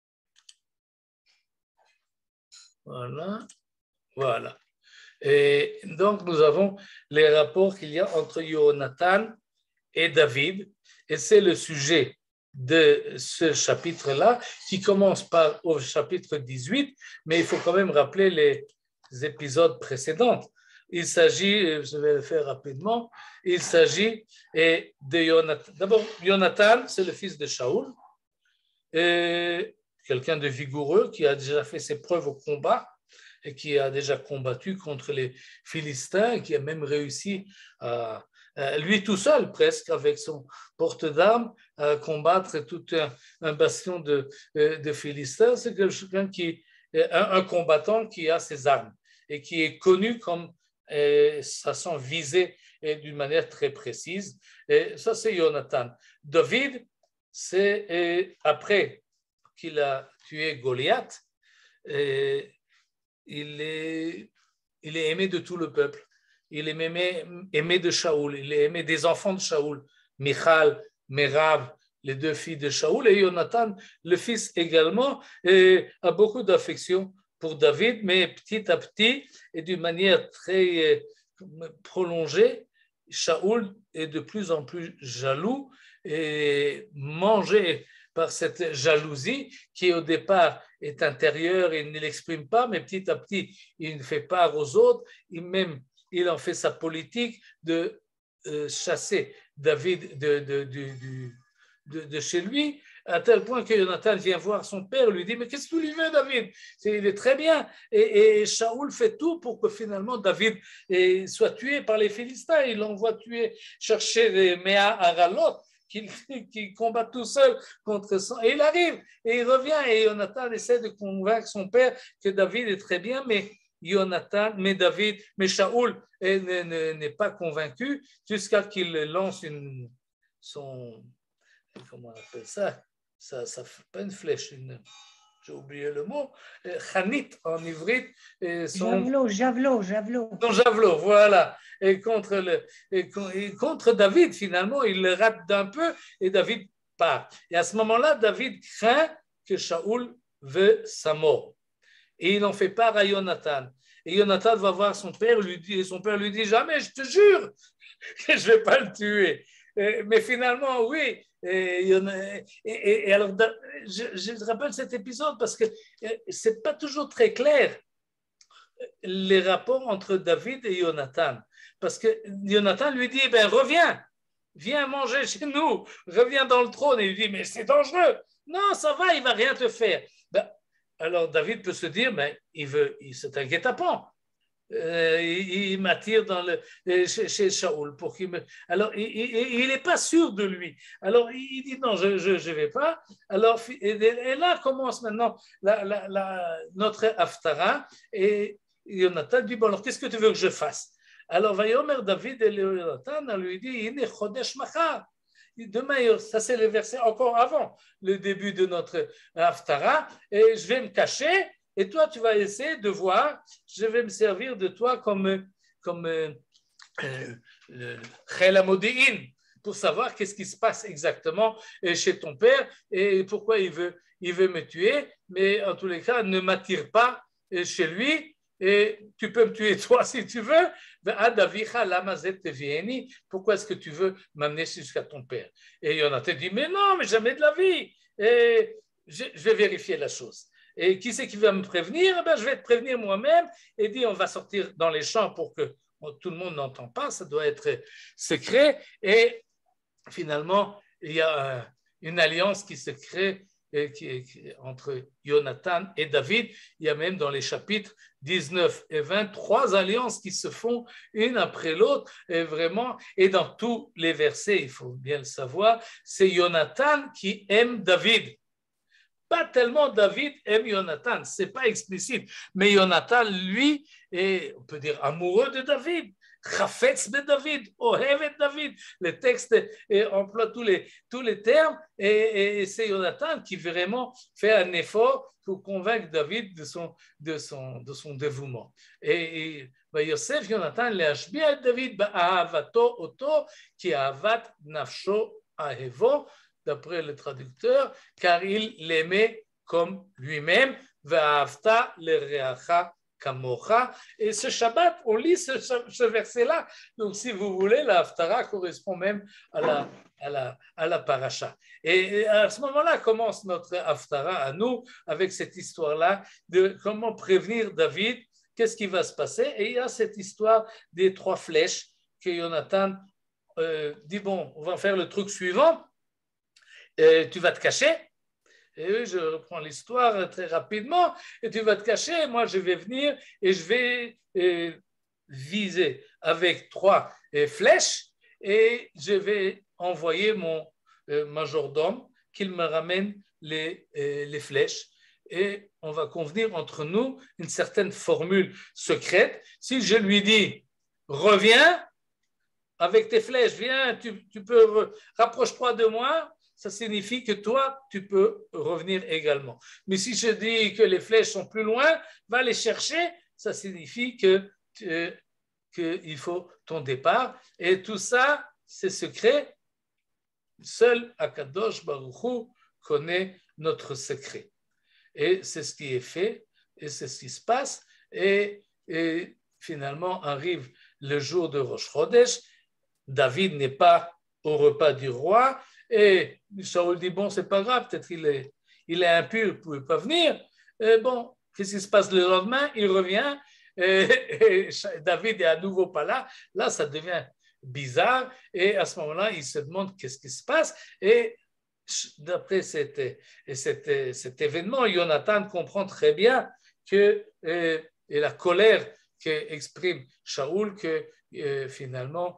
S2: Voilà. Et donc, nous avons les rapports qu'il y a entre Jonathan et David. Et c'est le sujet de ce chapitre-là, qui commence au chapitre 18, mais il faut quand même rappeler les épisodes précédents. Il s'agit, je vais le faire rapidement, il s'agit de Jonathan. D'abord, Jonathan, c'est le fils de Shaoul, quelqu'un de vigoureux qui a déjà fait ses preuves au combat et qui a déjà combattu contre les Philistins, qui a même réussi lui tout seul presque avec son porte d'armes à combattre tout un bastion de Philistins. C'est quelqu'un un combattant qui a ses armes et qui est connu comme façon visée d'une manière très précise. Et ça, c'est Jonathan. David, c'est après qu'il a tué Goliath, il est aimé de tout le peuple. Il est aimé de Shaoul, il est aimé des enfants de Shaoul, Michal, Merav, les deux filles de Shaoul, et Jonathan, le fils également, a beaucoup d'affection pour David, mais petit à petit et d'une manière très prolongée, Shaoul est de plus en plus jaloux et mangé par cette jalousie qui au départ est intérieure et il ne l'exprime pas, mais petit à petit il fait part aux autres, il en fait sa politique de chasser David de chez lui, à tel point que Jonathan vient voir son père, lui dit, mais qu'est-ce que tu lui veux, David? Il est très bien. Et Shaoul fait tout pour que finalement David soit tué par les Philistins. Il l'envoie chercher les Méa Aralot, qui combat tout seul contre son... Et il arrive, et il revient, et Jonathan essaie de convaincre son père que David est très bien, mais Shaoul n'est pas convaincu jusqu'à qu'il lance comment on appelle ça? Ça fait pas une flèche, j'ai oublié le mot, Chanit en ivrite.
S3: Javelot.
S2: Son javelot, voilà. Et contre David, finalement, il le rate d'un peu et David part. Et à ce moment-là, David craint que Shaoul veut sa mort. Et il en fait part à Jonathan. Et Jonathan va voir son père, son père lui dit, jamais, je te jure que je ne vais pas le tuer. Mais finalement, oui. Et alors, je rappelle cet épisode parce que ce n'est pas toujours très clair les rapports entre David et Jonathan. Parce que Jonathan lui dit, reviens, viens manger chez nous, reviens dans le trône. Et il dit, mais c'est dangereux. Non, ça va, il ne va rien te faire. Alors David peut se dire, mais c'est un guet-apens. Il m'attire chez Shaoul pour qu'il me... Alors il n'est pas sûr de lui. Alors il dit non, je ne vais pas. Alors et là commence maintenant notre Haftara et Jonathan dit bon alors qu'est-ce que tu veux que je fasse? Alors Vayomer David et Jonathan lui dit Ine Chodesh Machar. Demain, ça c'est le verset encore avant le début de notre Haftara, et je vais me cacher, et toi tu vas essayer de voir, je vais me servir de toi comme Chel HaModi'in, pour savoir qu'est-ce qui se passe exactement chez ton père et pourquoi il veut me tuer. Mais en tous les cas, ne m'attire pas chez lui. Et tu peux me tuer toi si tu veux. Pourquoi est-ce que tu veux m'amener jusqu'à ton père? Et Jonathan dit, mais non, mais jamais de la vie. Et je vais vérifier la chose. Et qui c'est qui va me prévenir? Je vais te prévenir moi-même. Et dit, on va sortir dans les champs pour que tout le monde n'entend pas. Ça doit être secret. Et finalement, il y a une alliance qui se crée entre Jonathan et David. Il y a même dans les chapitres 19 et 20, 3 alliances qui se font une après l'autre, et vraiment, et dans tous les versets, il faut bien le savoir, c'est Jonathan qui aime David. Pas tellement David aime Jonathan, c'est pas explicite, mais Jonathan, lui, est, on peut dire, amoureux de David. Chafetz be David, Ohevet David. Le texte emploie tous les termes et c'est Jonathan qui vraiment fait un effort pour convaincre David de son dévouement. Et Yosef, Jonathan, להשביע את David באהבתו אותו, כי אהבת נפשו אהבו, d'après le traducteur, car il l'aimait comme lui-même, ואהבת לרעך Kamocha. Et ce Shabbat, on lit ce verset-là. Donc, si vous voulez, la Haftara correspond même à la paracha. Et à ce moment-là commence notre Haftara à nous, avec cette histoire-là de comment prévenir David, qu'est-ce qui va se passer. Et il y a cette histoire des 3 flèches que Jonathan dit, bon, on va faire le truc suivant, tu vas te cacher. Et je reprends l'histoire très rapidement, et tu vas te cacher, moi je vais venir et je vais viser avec 3 flèches, et je vais envoyer mon majordome qu'il me ramène les flèches, et on va convenir entre nous une certaine formule secrète. Si je lui dis, reviens avec tes flèches, viens, tu peux, rapproche-toi de moi, ça signifie que toi, tu peux revenir également. Mais si je dis que les flèches sont plus loin, va les chercher, ça signifie qu'il faut ton départ. Et tout ça, c'est secret. Seul Akadosh Baruch Hu connaît notre secret. Et c'est ce qui est fait, et c'est ce qui se passe. Et finalement, arrive le jour de Rosh Chodesh. David n'est pas au repas du roi. Et Shaoul dit, bon, c'est pas grave, peut-être il est impur, il ne pouvait pas venir. Et bon, qu'est-ce qui se passe le lendemain? Il revient, et David est à nouveau pas là. Là, ça devient bizarre, et à ce moment-là, il se demande qu'est-ce qui se passe. Et d'après cet événement, Jonathan comprend très bien que et la colère qu'exprime Shaoul, que finalement,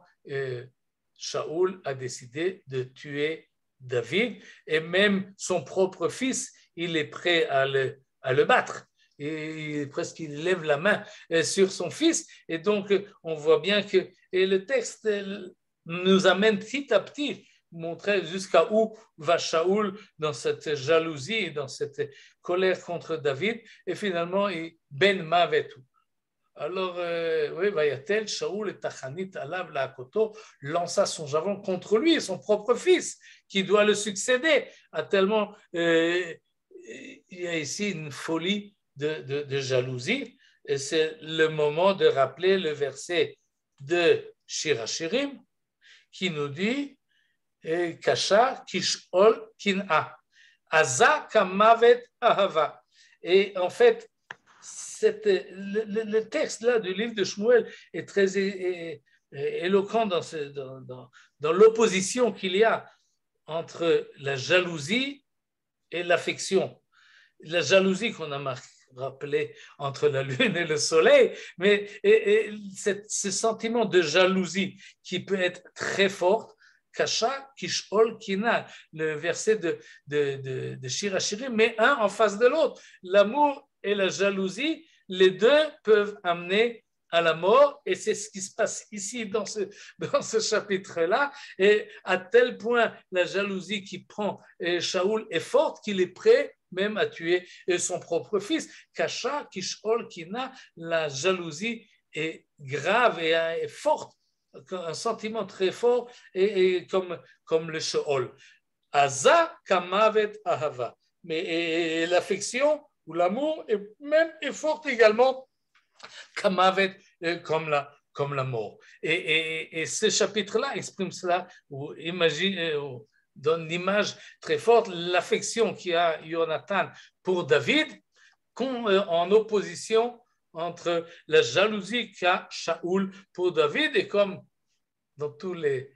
S2: Shaoul a décidé de tuer David, et même son propre fils, il est prêt à le battre. Et presque il lève la main sur son fils. Et donc, on voit bien que et le texte nous amène petit à petit montrer jusqu'à où va Shaoul dans cette jalousie, dans cette colère contre David. Et finalement, Ben Mavetou. Alors, oui, Vayatel, Shaoul et Tachanit Alav Laakoto lança son javon contre lui, son propre fils, qui doit le succéder. À tellement, il y a ici une folie de jalousie. Et c'est le moment de rappeler le verset de Shir HaShirim qui nous dit Kasha Kishol Kin'a Aza Kamavet Ahava. Et en fait, le texte là du livre de Shmuel est très éloquent dans l'opposition qu'il y a entre la jalousie et l'affection. La jalousie qu'on a rappelé entre la lune et le soleil, mais ce sentiment de jalousie qui peut être très fort, Kasha Kishol Kina, le verset de Shir HaShirim, mais un en face de l'autre. L'amour et la jalousie, les deux peuvent amener à la mort, et c'est ce qui se passe ici dans ce chapitre-là, et à tel point la jalousie qui prend Shaoul est forte qu'il est prêt même à tuer son propre fils. Kasha, Kishol, Kina, la jalousie est grave et est forte un sentiment très fort et comme le Sheol. Aza kamavet ahava. Mais l'affection ou l'amour est forte également, kamavet, comme la mort. Et ce chapitre-là exprime cela, ou donne l'image très forte, l'affection qu'il y a Jonathan pour David, en opposition entre la jalousie qu'a Shaoul pour David, et comme dans tous les,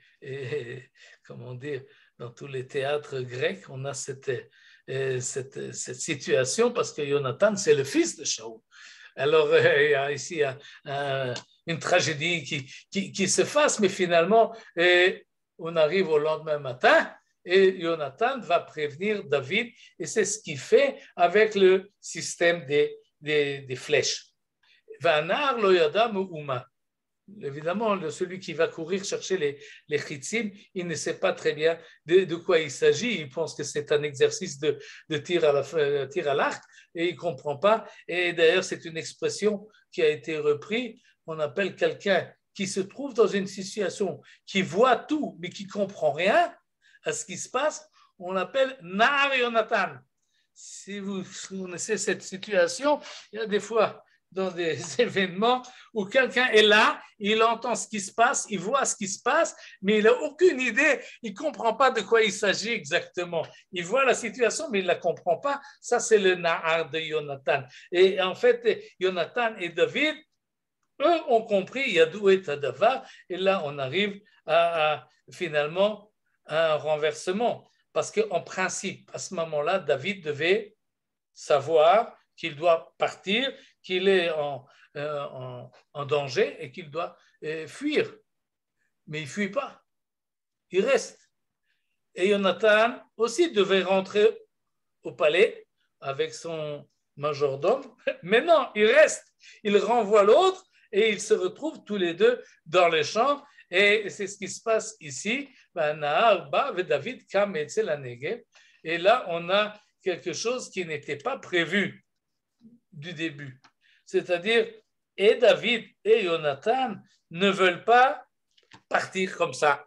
S2: dans tous les théâtres grecs, on a cette situation parce que Jonathan, c'est le fils de Shaoul. Alors, il y a ici une tragédie qui se fasse, mais finalement, on arrive au lendemain matin et Jonathan va prévenir David, et c'est ce qu'il fait avec le système des flèches. Vanar lo yadam uma. Évidemment, celui qui va courir chercher les chitzim, il ne sait pas très bien de quoi il s'agit. Il pense que c'est un exercice de tir à l'arc et il ne comprend pas. Et d'ailleurs, c'est une expression qui a été reprise. On appelle quelqu'un qui se trouve dans une situation, qui voit tout, mais qui ne comprend rien à ce qui se passe. On l'appelle Nar Yonatan. Si vous connaissez cette situation, il y a des fois dans des événements où quelqu'un est là, il entend ce qui se passe, il voit ce qui se passe, mais il n'a aucune idée, il ne comprend pas de quoi il s'agit exactement. Il voit la situation, mais il ne la comprend pas. Ça, c'est le Nahar de Jonathan. Et en fait, Jonathan et David, eux, ont compris Yadou et Tadavar, et là, on arrive finalement à un renversement. Parce qu'en principe, à ce moment-là, David devait savoir qu'il doit partir, qu'il est en danger et qu'il doit fuir. Mais il ne fuit pas, il reste. Et Jonathan aussi devait rentrer au palais avec son majordome, mais non, il reste. Il renvoie l'autre et ils se retrouvent tous les deux dans les champs. Et c'est ce qui se passe ici. David, et là, on a quelque chose qui n'était pas prévu du début. C'est-à-dire, et David et Jonathan ne veulent pas partir comme ça.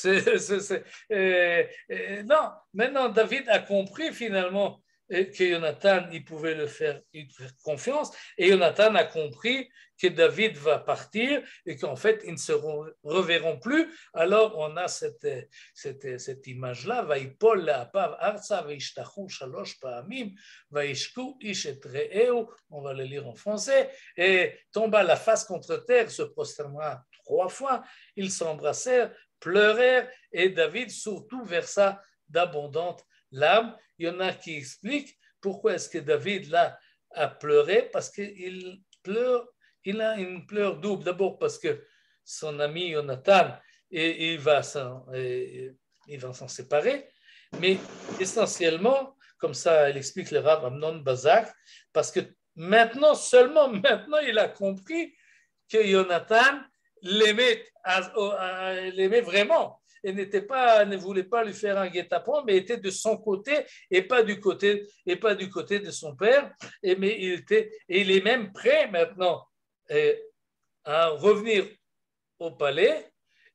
S2: Non, maintenant David a compris finalement que Jonathan, il pouvait le faire confiance, et Jonathan a compris que David va partir et qu'en fait, ils ne se reverront plus. Alors, on a cette image-là, Vaipol le'apav arza veishtachu shalosh pa'amim vaishku ish et re'eu, on va le lire en français, et tomba la face contre terre, se prosternera 3 fois, ils s'embrassèrent, pleurèrent, et David surtout versa d'abondantes larmes. Il y en a qui expliquent pourquoi est-ce que David là a pleuré, parce qu'il pleure, il a une pleure double. D'abord parce que son ami Jonathan, il va s'en séparer, mais essentiellement, comme ça elle explique le Rav Amnon Bazak, parce que seulement maintenant, il a compris que Jonathan l'aimait vraiment. Et ne voulait pas lui faire un guet-apens, mais était de son côté et pas du côté de son père. Mais il est même prêt maintenant à revenir au palais.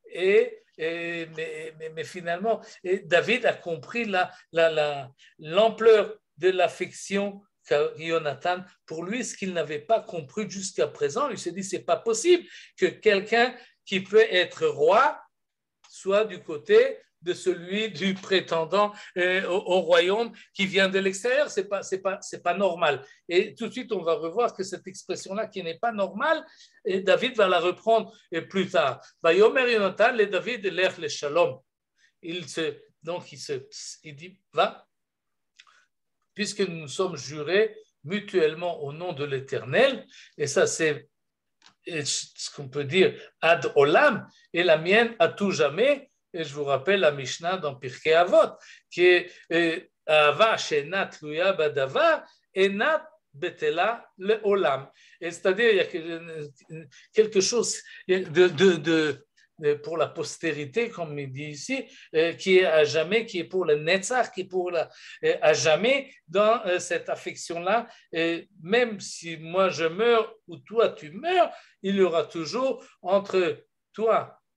S2: Mais finalement, David a compris l'ampleur de l'affection qu'a Jonathan pour lui, ce qu'il n'avait pas compris jusqu'à présent. Il s'est dit, c'est pas possible que quelqu'un qui peut être roi soit du côté de celui du prétendant au royaume qui vient de l'extérieur. C'est pas normal. Et tout de suite, on va revoir que cette expression-là qui n'est pas normale, et David va la reprendre plus tard. Yomer Yonatan le David l'ech le shalom. Il dit, va, puisque nous sommes jurés mutuellement au nom de l'Éternel, et ça c'est ce qu'on peut dire ad olam, et la mienne à tout jamais. Et je vous rappelle la Mishnah dans Pirkei Avot, qui est Ava shenat tluya badavar enat betela le olam. Et c'est-à-dire il y a quelque chose pour la postérité, comme il dit ici, qui est à jamais, qui est pour le netzach, qui est pour à jamais dans cette affection-là. Et même si moi je meurs ou toi tu meurs, il y aura toujours entre toi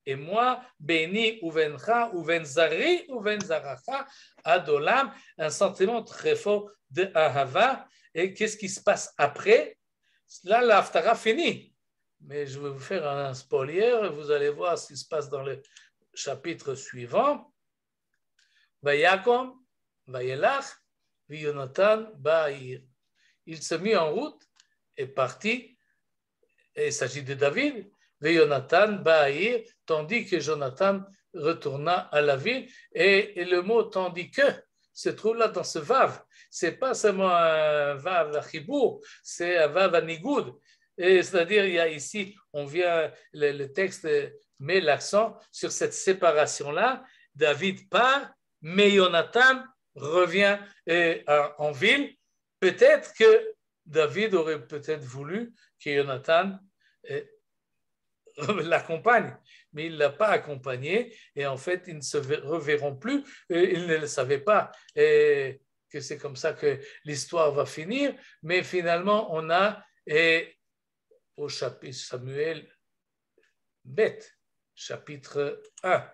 S2: et moi, Beni uvencha, uvenzari, uvenzaracha, adolam, un sentiment très fort de ahava. Et qu'est-ce qui se passe après? Là, l'Haftara finit. Mais je vais vous faire un spoiler, vous allez voir ce qui se passe dans le chapitre suivant. Vayakom, Vayelach, Vayonatan, Ba'ir. Il se mit en route et partit. Et il s'agit de David. Vayonatan, Ba'ir, tandis que Jonathan retourna à la ville. Et le mot tandis que se trouve là dans ce vav. Ce n'est pas seulement un vav à chibour, c'est un vav à nigoud. C'est-à-dire, il y a ici, le texte met l'accent sur cette séparation-là. David part, mais Jonathan revient en ville. Peut-être que David aurait peut-être voulu que Jonathan l'accompagne, mais il ne l'a pas accompagné et en fait, ils ne se reverront plus. Ils ne le savaient pas que c'est comme ça que l'histoire va finir, mais finalement, on a au chapitre Samuel Bet, chapitre 1,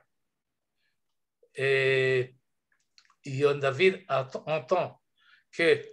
S2: et David entend que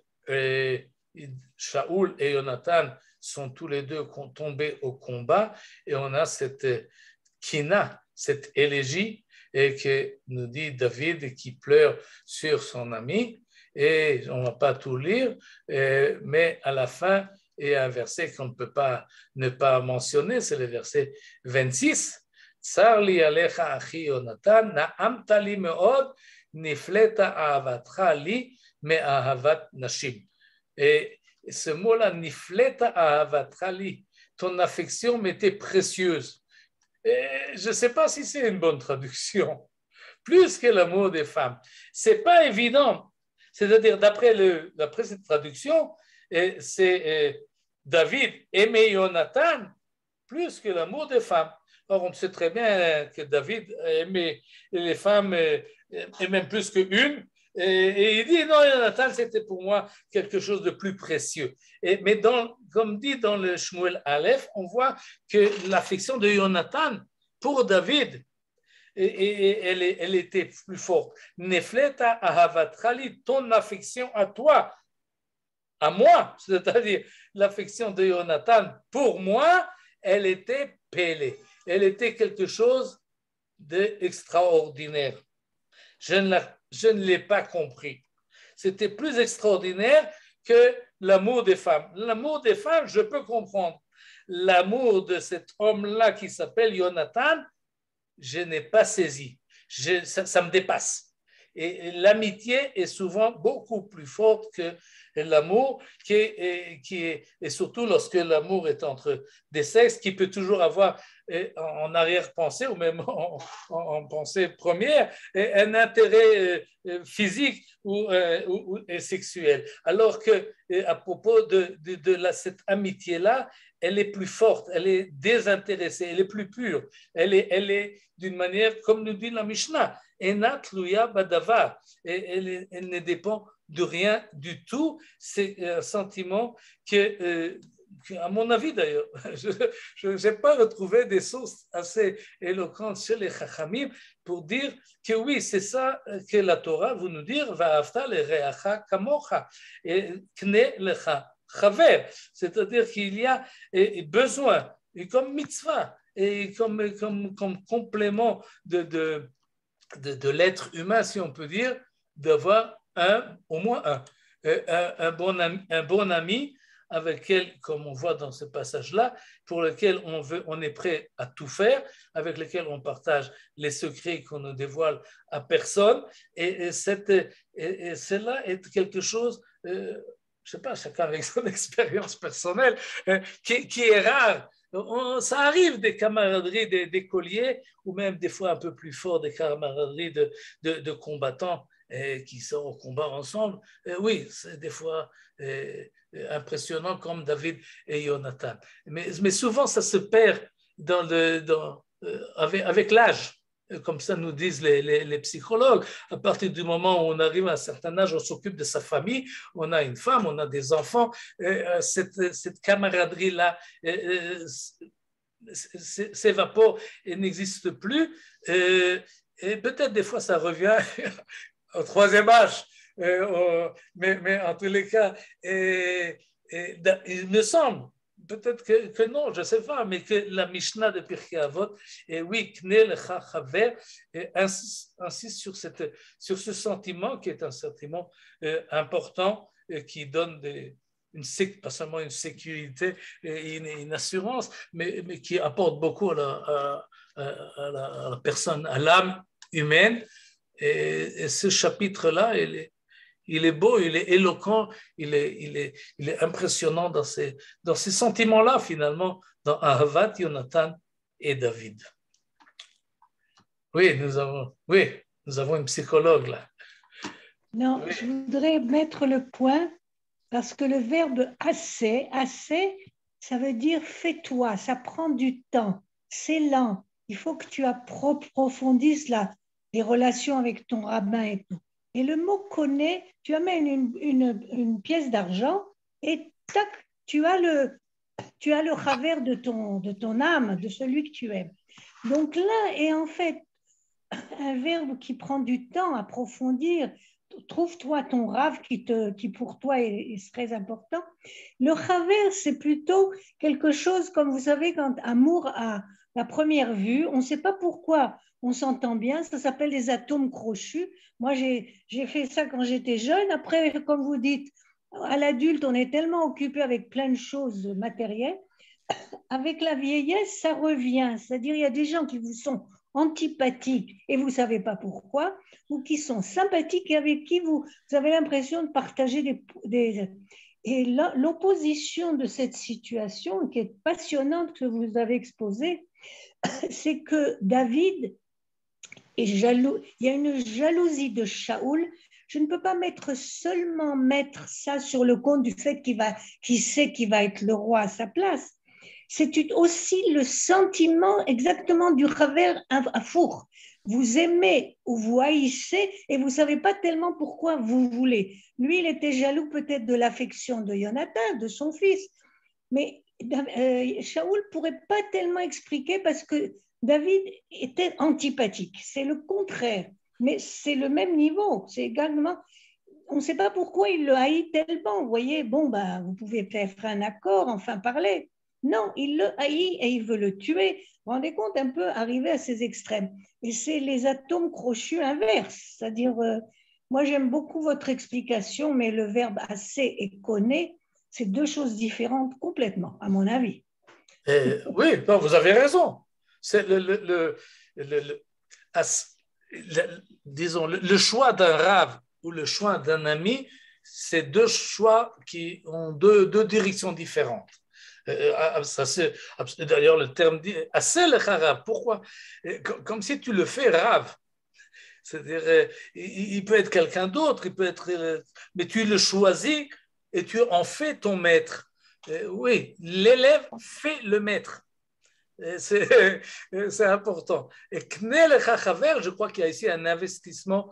S2: Shaoul et Jonathan sont tous les deux tombés au combat et on a cette kina, cette élégie et que nous dit David qui pleure sur son ami et on ne va pas tout lire, mais à la fin il y a un verset qu'on ne peut pas ne pas mentionner, c'est le verset 26. Tsar li alecha achi Jonathan, na'amta li me'od, nifleta ahavatcha li me'ahavat nashim. Et ce mot-là, nifleta ahavatcha li, ton affection m'était précieuse. Et je ne sais pas si c'est une bonne traduction. Plus que l'amour des femmes. Ce n'est pas évident. C'est-à-dire, d'après cette traduction, c'est David aimait Jonathan plus que l'amour des femmes. Or, on sait très bien que David aimait les femmes, et même plus qu'une. Et il dit, non, Jonathan, c'était pour moi quelque chose de plus précieux. Mais comme dit dans le Shmuel Aleph, on voit que l'affection de Jonathan pour David, elle était plus forte. Nefleta ahavatrali, ton affection à toi, à moi, c'est-à-dire l'affection de Jonathan pour moi, elle était pélée. Elle était quelque chose d'extraordinaire. Je ne l'ai pas compris. C'était plus extraordinaire que l'amour des femmes. L'amour des femmes, je peux comprendre. L'amour de cet homme-là qui s'appelle Jonathan, je n'ai pas saisi. Ça me dépasse. Et l'amitié est souvent beaucoup plus forte que l'amour, et surtout lorsque l'amour est entre des sexes, qui peut toujours avoir en arrière-pensée ou même en pensée première un intérêt physique ou sexuel. Alors que à propos de cette amitié-là, elle est plus forte, elle est désintéressée, elle est plus pure, elle est d'une manière, comme nous dit la Mishnah, Enat Luya Badavar, elle ne dépend de rien du tout. C'est un sentiment que à mon avis d'ailleurs, je n'ai pas retrouvé des sources assez éloquentes chez les Chachamim pour dire que oui, c'est ça que la Torah veut nous dire, Va'afta lereacha kamocha, et kne lecha chaver, c'est-à-dire qu'il y a besoin, et comme mitzvah, et comme complément de l'être humain, si on peut dire, d'avoir au moins un bon ami avec lequel, comme on voit dans ce passage-là, pour lequel on est prêt à tout faire, avec lequel on partage les secrets qu'on ne dévoile à personne. Et cela est quelque chose, je ne sais pas, chacun avec son expérience personnelle, qui est rare. Ça arrive des camaraderies d'écoliers, ou même des fois un peu plus fort, des camaraderies de combattants qui sont au combat ensemble. Oui, c'est des fois impressionnant comme David et Jonathan. Mais souvent, ça se perd avec l'âge. Comme ça nous disent les psychologues. À partir du moment où on arrive à un certain âge, on s'occupe de sa famille, on a une femme, on a des enfants. Cette camaraderie-là s'évapore et n'existe plus. Et peut-être des fois, ça revient au troisième âge. Mais en tous les cas, il me semble, peut-être que non, je ne sais pas, mais que la Mishnah de Pirkei Avot, et oui, Kne lecha chaver, insiste sur ce sentiment qui est un sentiment important, qui donne pas seulement une sécurité et une assurance, mais qui apporte beaucoup à la personne, à l'âme humaine. Et ce chapitre-là, il est beau, il est éloquent, il est impressionnant dans ces sentiments-là, finalement, dans Ahavat, Jonathan et David. Oui, nous avons une psychologue là.
S3: Non, oui. Je voudrais mettre le point parce que le verbe assez, ça veut dire fais-toi, ça prend du temps, c'est lent. Il faut que tu approfondisses les relations avec ton rabbin et tout. Et le mot connaît, tu amènes une pièce d'argent et tac, tu as le travers de ton âme, de celui que tu aimes. Donc là est en fait un verbe qui prend du temps à approfondir. Trouve-toi ton rave qui pour toi est très important. Le chaver, c'est plutôt quelque chose, comme vous savez, quand amour à la première vue, on ne sait pas pourquoi on s'entend bien, ça s'appelle les atomes crochus. Moi, j'ai fait ça quand j'étais jeune. Après, comme vous dites, à l'adulte, on est tellement occupé avec plein de choses matérielles. Avec la vieillesse, ça revient. C'est-à-dire, il y a des gens qui vous sont antipathiques et vous ne savez pas pourquoi, ou qui sont sympathiques et avec qui vous avez l'impression de partager Et l'opposition de cette situation, qui est passionnante, que vous avez exposée, c'est que David est jaloux. Il y a une jalousie de Shaoul. Je ne peux pas seulement mettre ça sur le compte du fait qu'il sait qu'il va être le roi à sa place. C'est aussi le sentiment exactement du revers à four. Vous aimez ou vous haïssez et vous ne savez pas tellement pourquoi vous voulez. Lui, il était jaloux peut-être de l'affection de Jonathan, de son fils. Mais Shaoul ne pourrait pas tellement expliquer parce que David était antipathique. C'est le contraire. Mais c'est le même niveau. C'est également... On ne sait pas pourquoi il le haït tellement. Vous voyez, bon, ben, vous pouvez faire un accord, enfin parler. Non, il le haït et il veut le tuer. Vous vous rendez compte un peu arriver à ces extrêmes. Et c'est les atomes crochus inverses. C'est-à-dire, moi j'aime beaucoup votre explication, mais le verbe assez et connaît, c'est deux choses différentes complètement, à mon avis.
S2: Oui, non, vous avez raison. C'est disons, le choix d'un rave ou le choix d'un ami, c'est deux choix qui ont deux directions différentes. D'ailleurs, le terme dit assez le rave. Pourquoi? Comme si tu le fais rave. C'est-à-dire, il peut être quelqu'un d'autre, il peut être, mais tu le choisis et tu en fais ton maître. Oui, l'élève fait le maître. C'est important. Et Knel et Chachaver, je crois qu'il y a ici un investissement.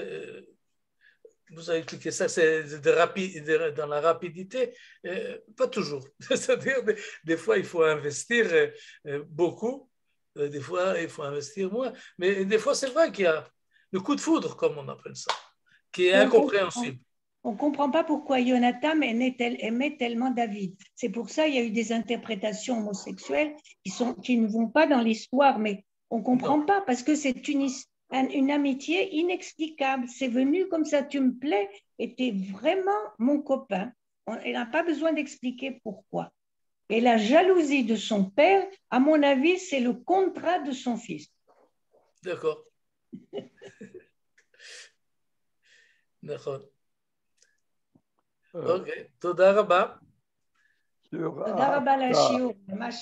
S2: Vous avez expliqué ça, c'est dans la rapidité. Pas toujours. C'est-à-dire, des fois, il faut investir beaucoup. Des fois, il faut investir moins. Mais des fois, c'est vrai qu'il y a le coup de foudre, comme on appelle ça, qui est incompréhensible.
S3: On ne comprend pas pourquoi Jonathan aimait tellement David. C'est pour ça qu'il y a eu des interprétations homosexuelles qui ne vont pas dans l'histoire, mais on ne comprend pas parce que c'est une amitié inexplicable. C'est venu comme ça, tu me plais et tu es vraiment mon copain. Il n'a pas besoin d'expliquer pourquoi. Et la jalousie de son père, à mon avis, c'est le contrat de son fils.
S2: D'accord. D'accord. Ok, תודה רבה.
S3: תודה רבה לשיעור, ממש.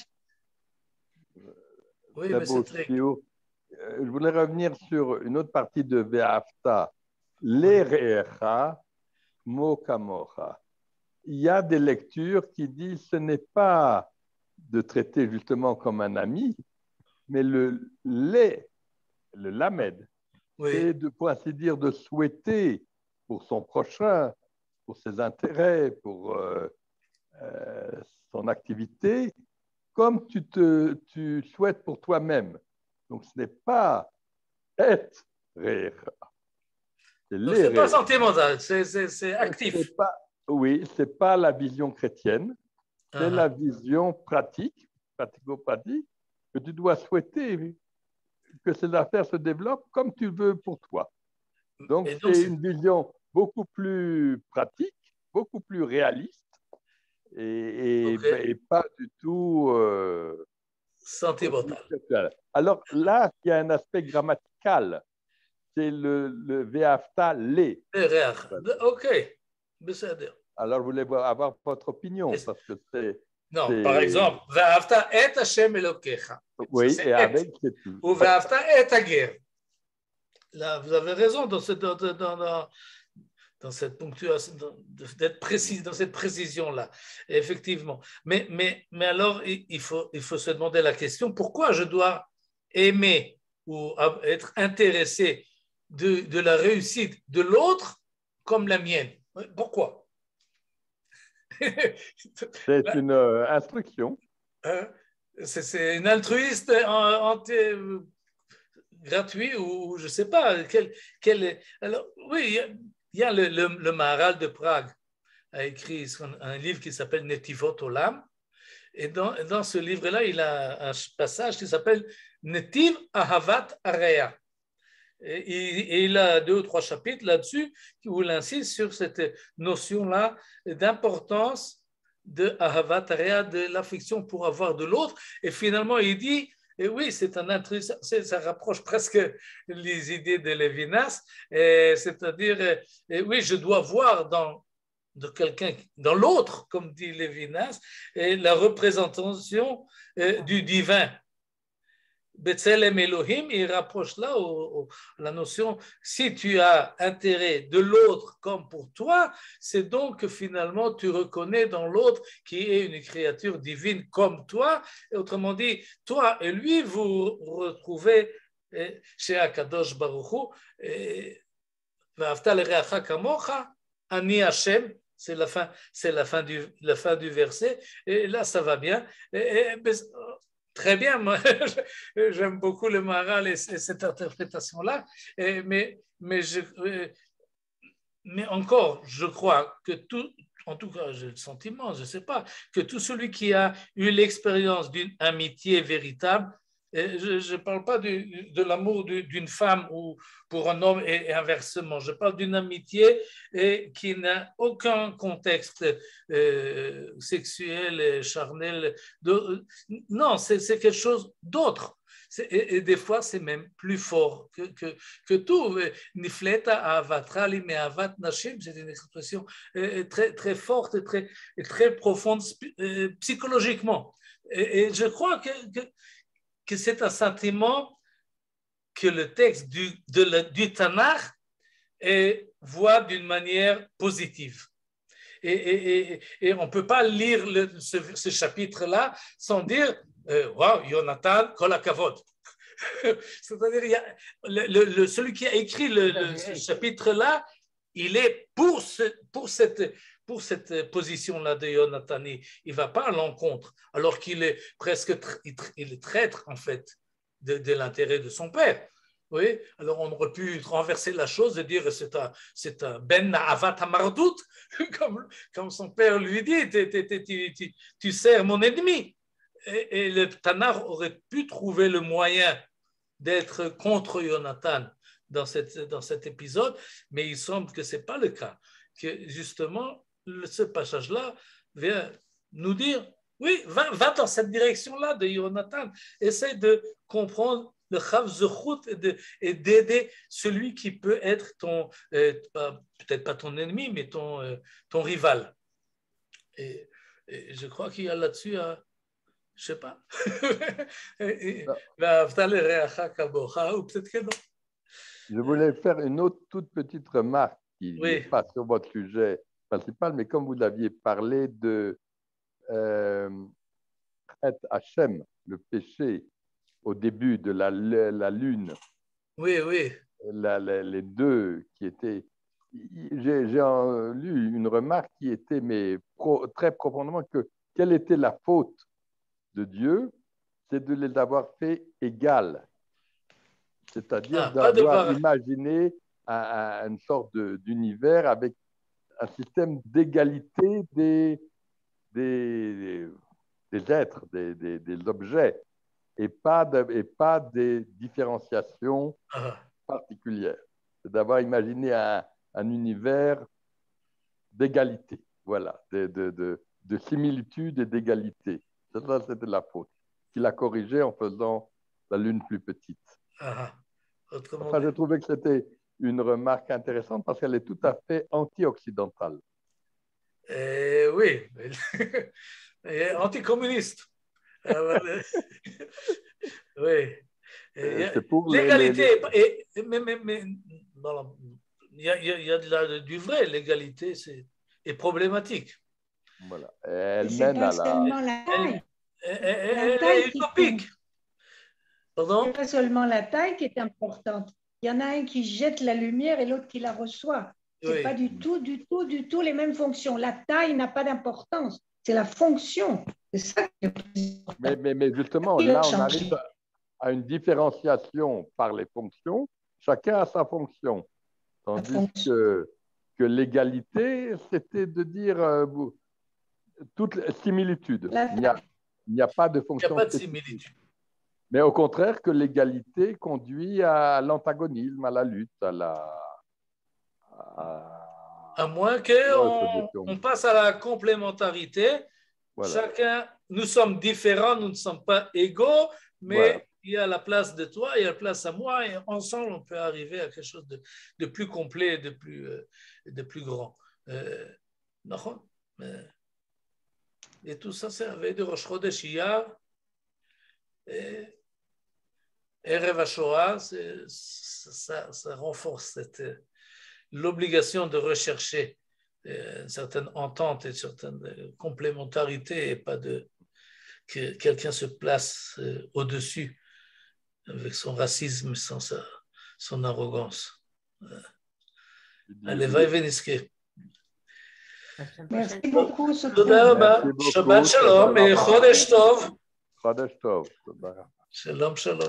S2: Oui, mais c'est très...
S4: Je voulais revenir sur une autre partie de Ve'afta. L'erecha mokamocha. Il y a des lectures qui disent ce n'est pas de traiter justement comme un ami, mais le lamed, oui. C'est de, pour ainsi dire, de souhaiter pour son prochain, pour ses intérêts, pour son activité, comme tu souhaites pour toi-même. Donc, ce n'est pas et re'echa.
S2: Donc, ce n'est pas sentimental, c'est actif.
S4: Oui, ce n'est pas la vision chrétienne, c'est la
S2: Uh-huh.
S4: vision pratique, pratico-pratique, que tu dois souhaiter que ces affaires se développent comme tu veux pour toi. Donc,
S2: Et donc,
S4: c'est une vision beaucoup plus pratique, beaucoup plus réaliste
S2: okay.
S4: et pas du tout
S2: Sentimental.
S4: Alors là, il y a un aspect grammatical, c'est le ve'afta le.
S2: OK, בסדר.
S4: Alors, je voulais avoir votre opinion parce que c'est.
S2: Non, par exemple, ואהבת את השם אלוקיך.
S4: Oui,
S2: Ça,
S4: et avec, c'est tout.
S2: ou ואהבת את הגר. Là, vous avez raison dans cette ponctuation, d'être précis, dans cette précision-là, effectivement. Mais alors, il faut se demander la question, pourquoi je dois aimer ou être intéressé de la réussite de l'autre comme la mienne? Pourquoi?
S4: C'est une instruction.
S2: C'est une altruiste gratuit ou je ne sais pas. Alors, oui, il y a le Maharal de Prague a écrit un livre qui s'appelle Netivot Olam. Et dans ce livre-là, il a un passage qui s'appelle Netiv Ahavat Areya. Et il a 2 ou 3 chapitres là-dessus où il insiste sur cette notion-là d'importance de Ahavat Areya, de l'affection pour avoir de l'autre. Et finalement, il dit, et oui, c'est un intrus, ça rapproche presque les idées de Lévinas, c'est-à-dire, oui, je dois voir de quelqu'un, dans l'autre, comme dit Lévinas, la représentation du divin. Betselem Elohim, il rapproche là la notion, si tu as intérêt de l'autre comme pour toi, c'est donc que finalement tu reconnais dans l'autre qui est une créature divine comme toi. Et autrement dit, toi et lui, vous retrouvez chez Akadosh Baruch Hu, Ve'afta l'ereacha kamocha, ani Hashem. C'est la fin du verset. Et là, ça va bien. Très bien, moi, j'aime beaucoup le Maharal et cette interprétation-là, mais encore, je crois que en tout cas, j'ai le sentiment, je ne sais pas, que tout celui qui a eu l'expérience d'une amitié véritable, je ne parle pas de l'amour d'une femme ou pour un homme et inversement, je parle d'une amitié qui n'a aucun contexte sexuel, charnel. Non, c'est quelque chose d'autre. Et des fois, c'est même plus fort que tout. Nifleta avatrali me avat nashim, c'est une expression très, très forte et très profonde psychologiquement. Et je crois que c'est un sentiment que le texte du Tanakh voit d'une manière positive. Et on ne peut pas lire ce chapitre-là sans dire wow, Jonathan, kol hakavod. C'est-à-dire, celui qui a écrit ce chapitre-là, il est pour cette position-là de Jonathan. Il ne va pas à l'encontre, alors qu'il est presque il est traître, en fait, de l'intérêt de son père. Oui, alors on aurait pu renverser la chose et dire c'est un ben avat hamardout, comme son père lui dit, tu sers mon ennemi. Et le Tanakh aurait pu trouver le moyen d'être contre Jonathan dans cet épisode, mais il semble que ce n'est pas le cas, que justement ce passage-là vient nous dire oui, va dans cette direction-là de Jonathan, essaie de comprendre le chav zechut et d'aider celui qui peut être peut-être pas ton ennemi, mais ton rival. Et je crois qu'il y a là-dessus je sais pas. Ou peut-être que non.
S4: Je voulais faire une autre toute petite remarque qui n'est pas sur votre sujet principal, mais comme vous l'aviez parlé de Hachem, le péché au début de la lune.
S2: Oui, oui.
S4: Les deux qui étaient. J'ai lu une remarque qui était très profondément que quelle était la faute de Dieu, c'est de les avoir fait égales. C'est-à-dire d'avoir imaginé une sorte d'univers avec un système d'égalité des êtres, des objets, et pas des différenciations particulières. C'est d'avoir imaginé un univers d'égalité, voilà, de similitude et d'égalité. Ça, c'était la faute, qu'il a corrigé en faisant la Lune plus petite. Enfin, j'ai trouvé que c'était une remarque intéressante parce qu'elle est tout à fait anti-occidentale.
S2: Oui, anticommuniste. Oui. L'égalité, mais il y a du vrai, l'égalité est problématique.
S4: Voilà. Elle
S3: c'est
S4: mène
S3: pas
S4: à
S3: seulement la taille.
S2: Elle est utopique. Pardon?
S3: C'est pas seulement la taille qui est importante. Il y en a un qui jette la lumière et l'autre qui la reçoit. C'est pas du tout les mêmes fonctions. La taille n'a pas d'importance. C'est la fonction. C'est ça qui est
S4: mais justement, là, on arrive à une différenciation par les fonctions. Chacun a sa fonction. Tandis que l'égalité, c'était de dire toute similitude. Il n'y a pas de fonction.
S2: Il n'y a pas de similitude.
S4: Mais au contraire que l'égalité conduit à l'antagonisme, à la lutte,
S2: à moins qu'on passe à la complémentarité. Voilà. Nous sommes différents, nous ne sommes pas égaux, mais il y a la place de toi, il y a la place à moi, et ensemble, on peut arriver à quelque chose de plus complet, de plus grand. Et tout ça, c'est avec de Rosh Chodesh Iyar. Erev HaShoah, ça renforce l'obligation de rechercher une certaine entente et une certaine complémentarité et pas que quelqu'un se place au-dessus avec son racisme, son arrogance. Allez, va Veniske.
S3: Merci beaucoup.
S2: Shabbat Shalom et Chodesh Tov.
S4: Chodesh Tov.
S2: Shalom, shalom.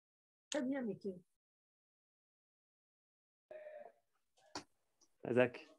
S5: Très bien, Mickey.
S1: Azak.